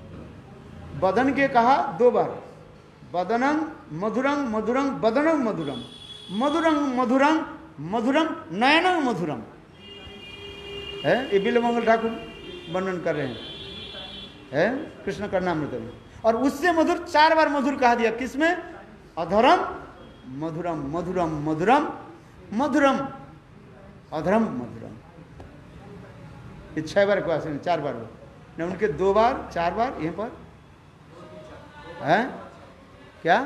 बदन के कहा दो बार, बदनंग मधुरंग मधुरंग बदनंग मधुरम, मधुरंग मधुरंग मधुरम नयनंग मधुरम, है ये बिल्वमंगल ठाकुर वर्णन कर रहे हैं, है कृष्ण कर्णामृत में। और उससे मधुर चार बार मधुर कहा दिया, किसमें, अधरम मधुरम मधुरम मधुरम मधुरम अधरम मधुरम, ये छह बार क्लास है, चार बार न, उनके दो बार चार बार यहीं पर है क्या,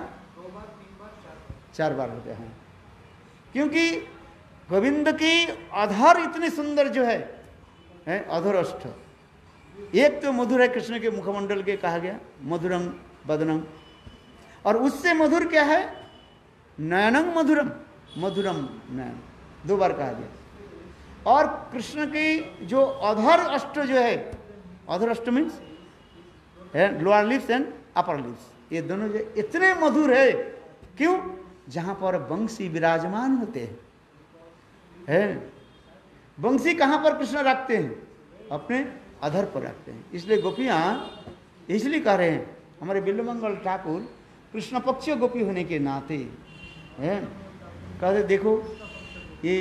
चार बार होते हैं। क्योंकि गोविंद की अधर इतने सुंदर जो है, है अधरष्ठ। एक तो मधुर है कृष्ण के मुखमंडल के कहा गया मधुरम बदनम, और उससे मधुर क्या है, नयनंग मधुरम मधुरम नयन, दो बार कहा गया। और कृष्ण की जो अधर अष्ट जो है, अधर अष्ट मीन्स है lower lips and upper lips, ये दोनों जो इतने मधुर है, क्यों, जहां पर बंसी विराजमान होते हैं, है बंसी कहां पर कृष्ण रखते हैं, अपने अधर पर रखते हैं। इसलिए गोपियां इसलिए कह रहे हैं, हमारे बिल्वमंगल ठाकुर कृष्ण पक्षीय गोपी होने के नाते है, कहते देखो ये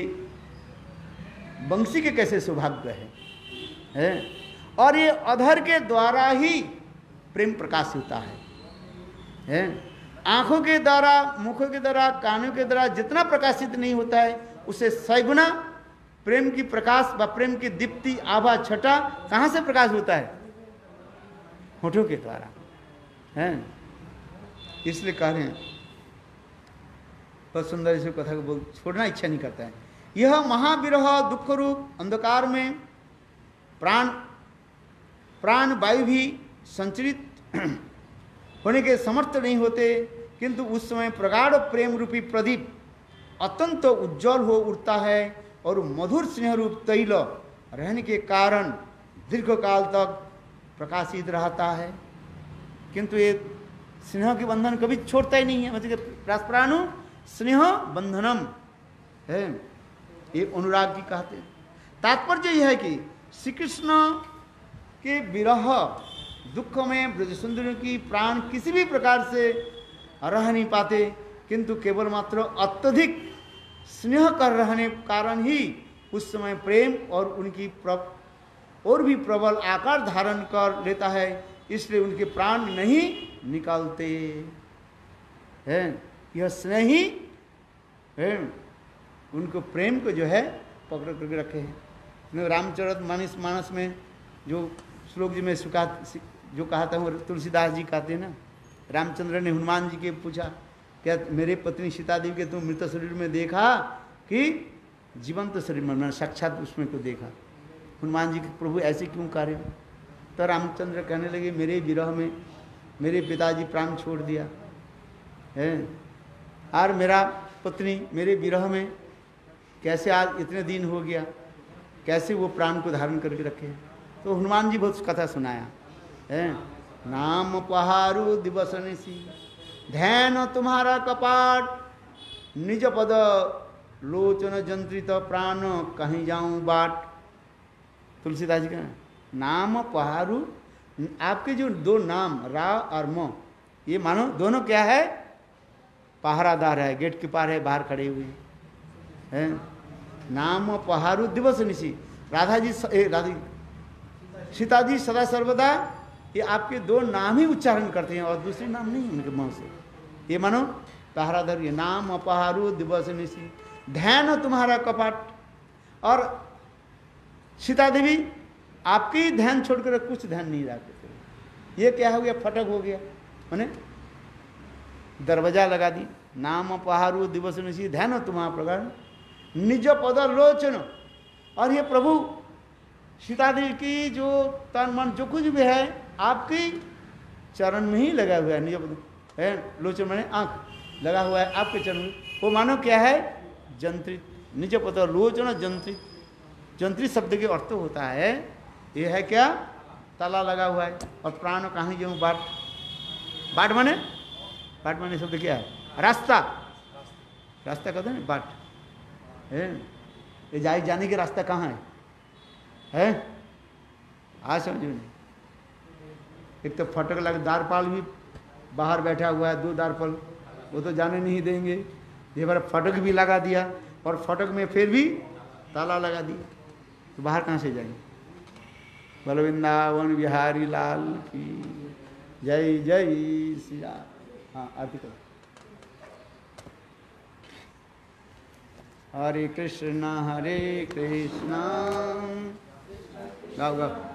बंसी के कैसे सौभाग्य है, है? और ये अधर के द्वारा ही प्रेम प्रकाश होता है, है? आंखों के द्वारा, मुखों के द्वारा, कानों के द्वारा जितना प्रकाशित नहीं होता है, उसे सैगुना प्रेम की प्रकाश व प्रेम की दीप्ति आभा छटा कहां से प्रकाश होता है, होठों के द्वारा, है? इसलिए कह रहे हैं, बहुत सुंदर इस कथा को बोल छोड़ना इच्छा नहीं करता है। यह महाविरह दुख रूप अंधकार में प्राण प्राण वायु भी संचरित होने के समर्थ नहीं होते, किंतु उस समय प्रगाढ़ प्रेम रूपी प्रदीप अत्यंत उज्जवल हो उठता है और मधुर स्नेह रूप तैल रहने के कारण दीर्घ काल तक प्रकाशित रहता है। किंतु ये स्नेह के बंधन कभी छोड़ता ही नहीं है, मतलब प्राणु स्नेह बंधनम है, ये अनुराग की कहते हैं। तात्पर्य यह है कि श्री कृष्ण के विरह दुख में ब्रज सुंदरी की प्राण किसी भी प्रकार से रह नहीं पाते, किंतु केवल मात्र अत्यधिक स्नेह कर रहने कारण ही उस समय प्रेम और उनकी प्र, और भी प्रबल आकार धारण कर लेता है, इसलिए उनके प्राण नहीं निकालते हैं। यह स्नेह ही है उनको प्रेम को जो है पकड़ करके रखे हैं। रामचरित मानस मानस में जो श्लोक जी में सुखा जो कहा था वो तुलसीदास जी कहते हैं ना, रामचंद्र ने हनुमान जी के पूछा, क्या मेरे पत्नी सीता देवी के तुम मृत शरीर में देखा कि जीवंत शरीर में, मैंने साक्षात उसमें को देखा। हनुमान जी के प्रभु ऐसे क्यों कह रहे हो? तो रामचंद्र कहने लगे, मेरे विरह में मेरे पिताजी प्राण छोड़ दिया है, और मेरा पत्नी मेरे विरह में कैसे आज इतने दिन हो गया, कैसे वो प्राण को धारण करके रखे। तो हनुमान जी बहुत कथा सुनाया है, नाम पहारू दिवस निशी ध्यान तुम्हारा कपाट, निज पद लोचन जंत्रित प्राण कहीं जाऊं बाट। तुलसीदास जी का नाम पहारू, आपके जो दो नाम रा और म, ये मानो दोनों क्या है, पहरादार है, गेट के पार है, बाहर खड़े हुए हैं। नाम पहारू दिवस निशी, राधा जी राधा सीता जी सदा सर्वदा ये आपके दो नाम ही उच्चारण करते हैं और दूसरे नाम नहीं उनके मुंह से। ये मानो पहरा धरिए, नाम अपहारो दिवस निशी, ध्यान तुम्हारा कपाट। और सीता देवी आपकी ध्यान छोड़कर कुछ ध्यान नहीं रखते थे। ये क्या हो गया, फटक हो गया, माने दरवाजा लगा दी। नाम अपहारो दिवस निशी, ध्यान तुम्हारा प्रकार, निज पद लोचन। और ये प्रभु सीता देवी की जो तन मन जो कुछ भी है आपकी चरण में ही लगा हुआ है। निज पद है, लोचन माने आंख लगा हुआ है आपके चरण में। वो मानो क्या है, जंत्रित। निज पद लोचन जंत्रित, जंत्रित शब्द के अर्थ होता है ये है क्या, ताला लगा हुआ है। और प्राण कहाँ जाऊँ, बाट, बाट माने, बाट माने शब्द क्या है, रास्ता, रास्ता कहते हैं बाट है। ये जाए जाने के रास्ता कहाँ है, है? आज समझो नहीं। एक तो फटक लगा, द्वारपाल भी बाहर बैठा हुआ है, दो द्वारपाल, वो तो जाने नहीं देंगे। ये बार फटक भी लगा दिया और फटक में फिर भी ताला लगा दिया, तो बाहर कहाँ से जाएंगे। बोलो वृंदावन बिहारी लाल की जय, जय श्री राम। हाँ आरती करो। हरे कृष्णा हरे कृष्णा, गाओ गाओ।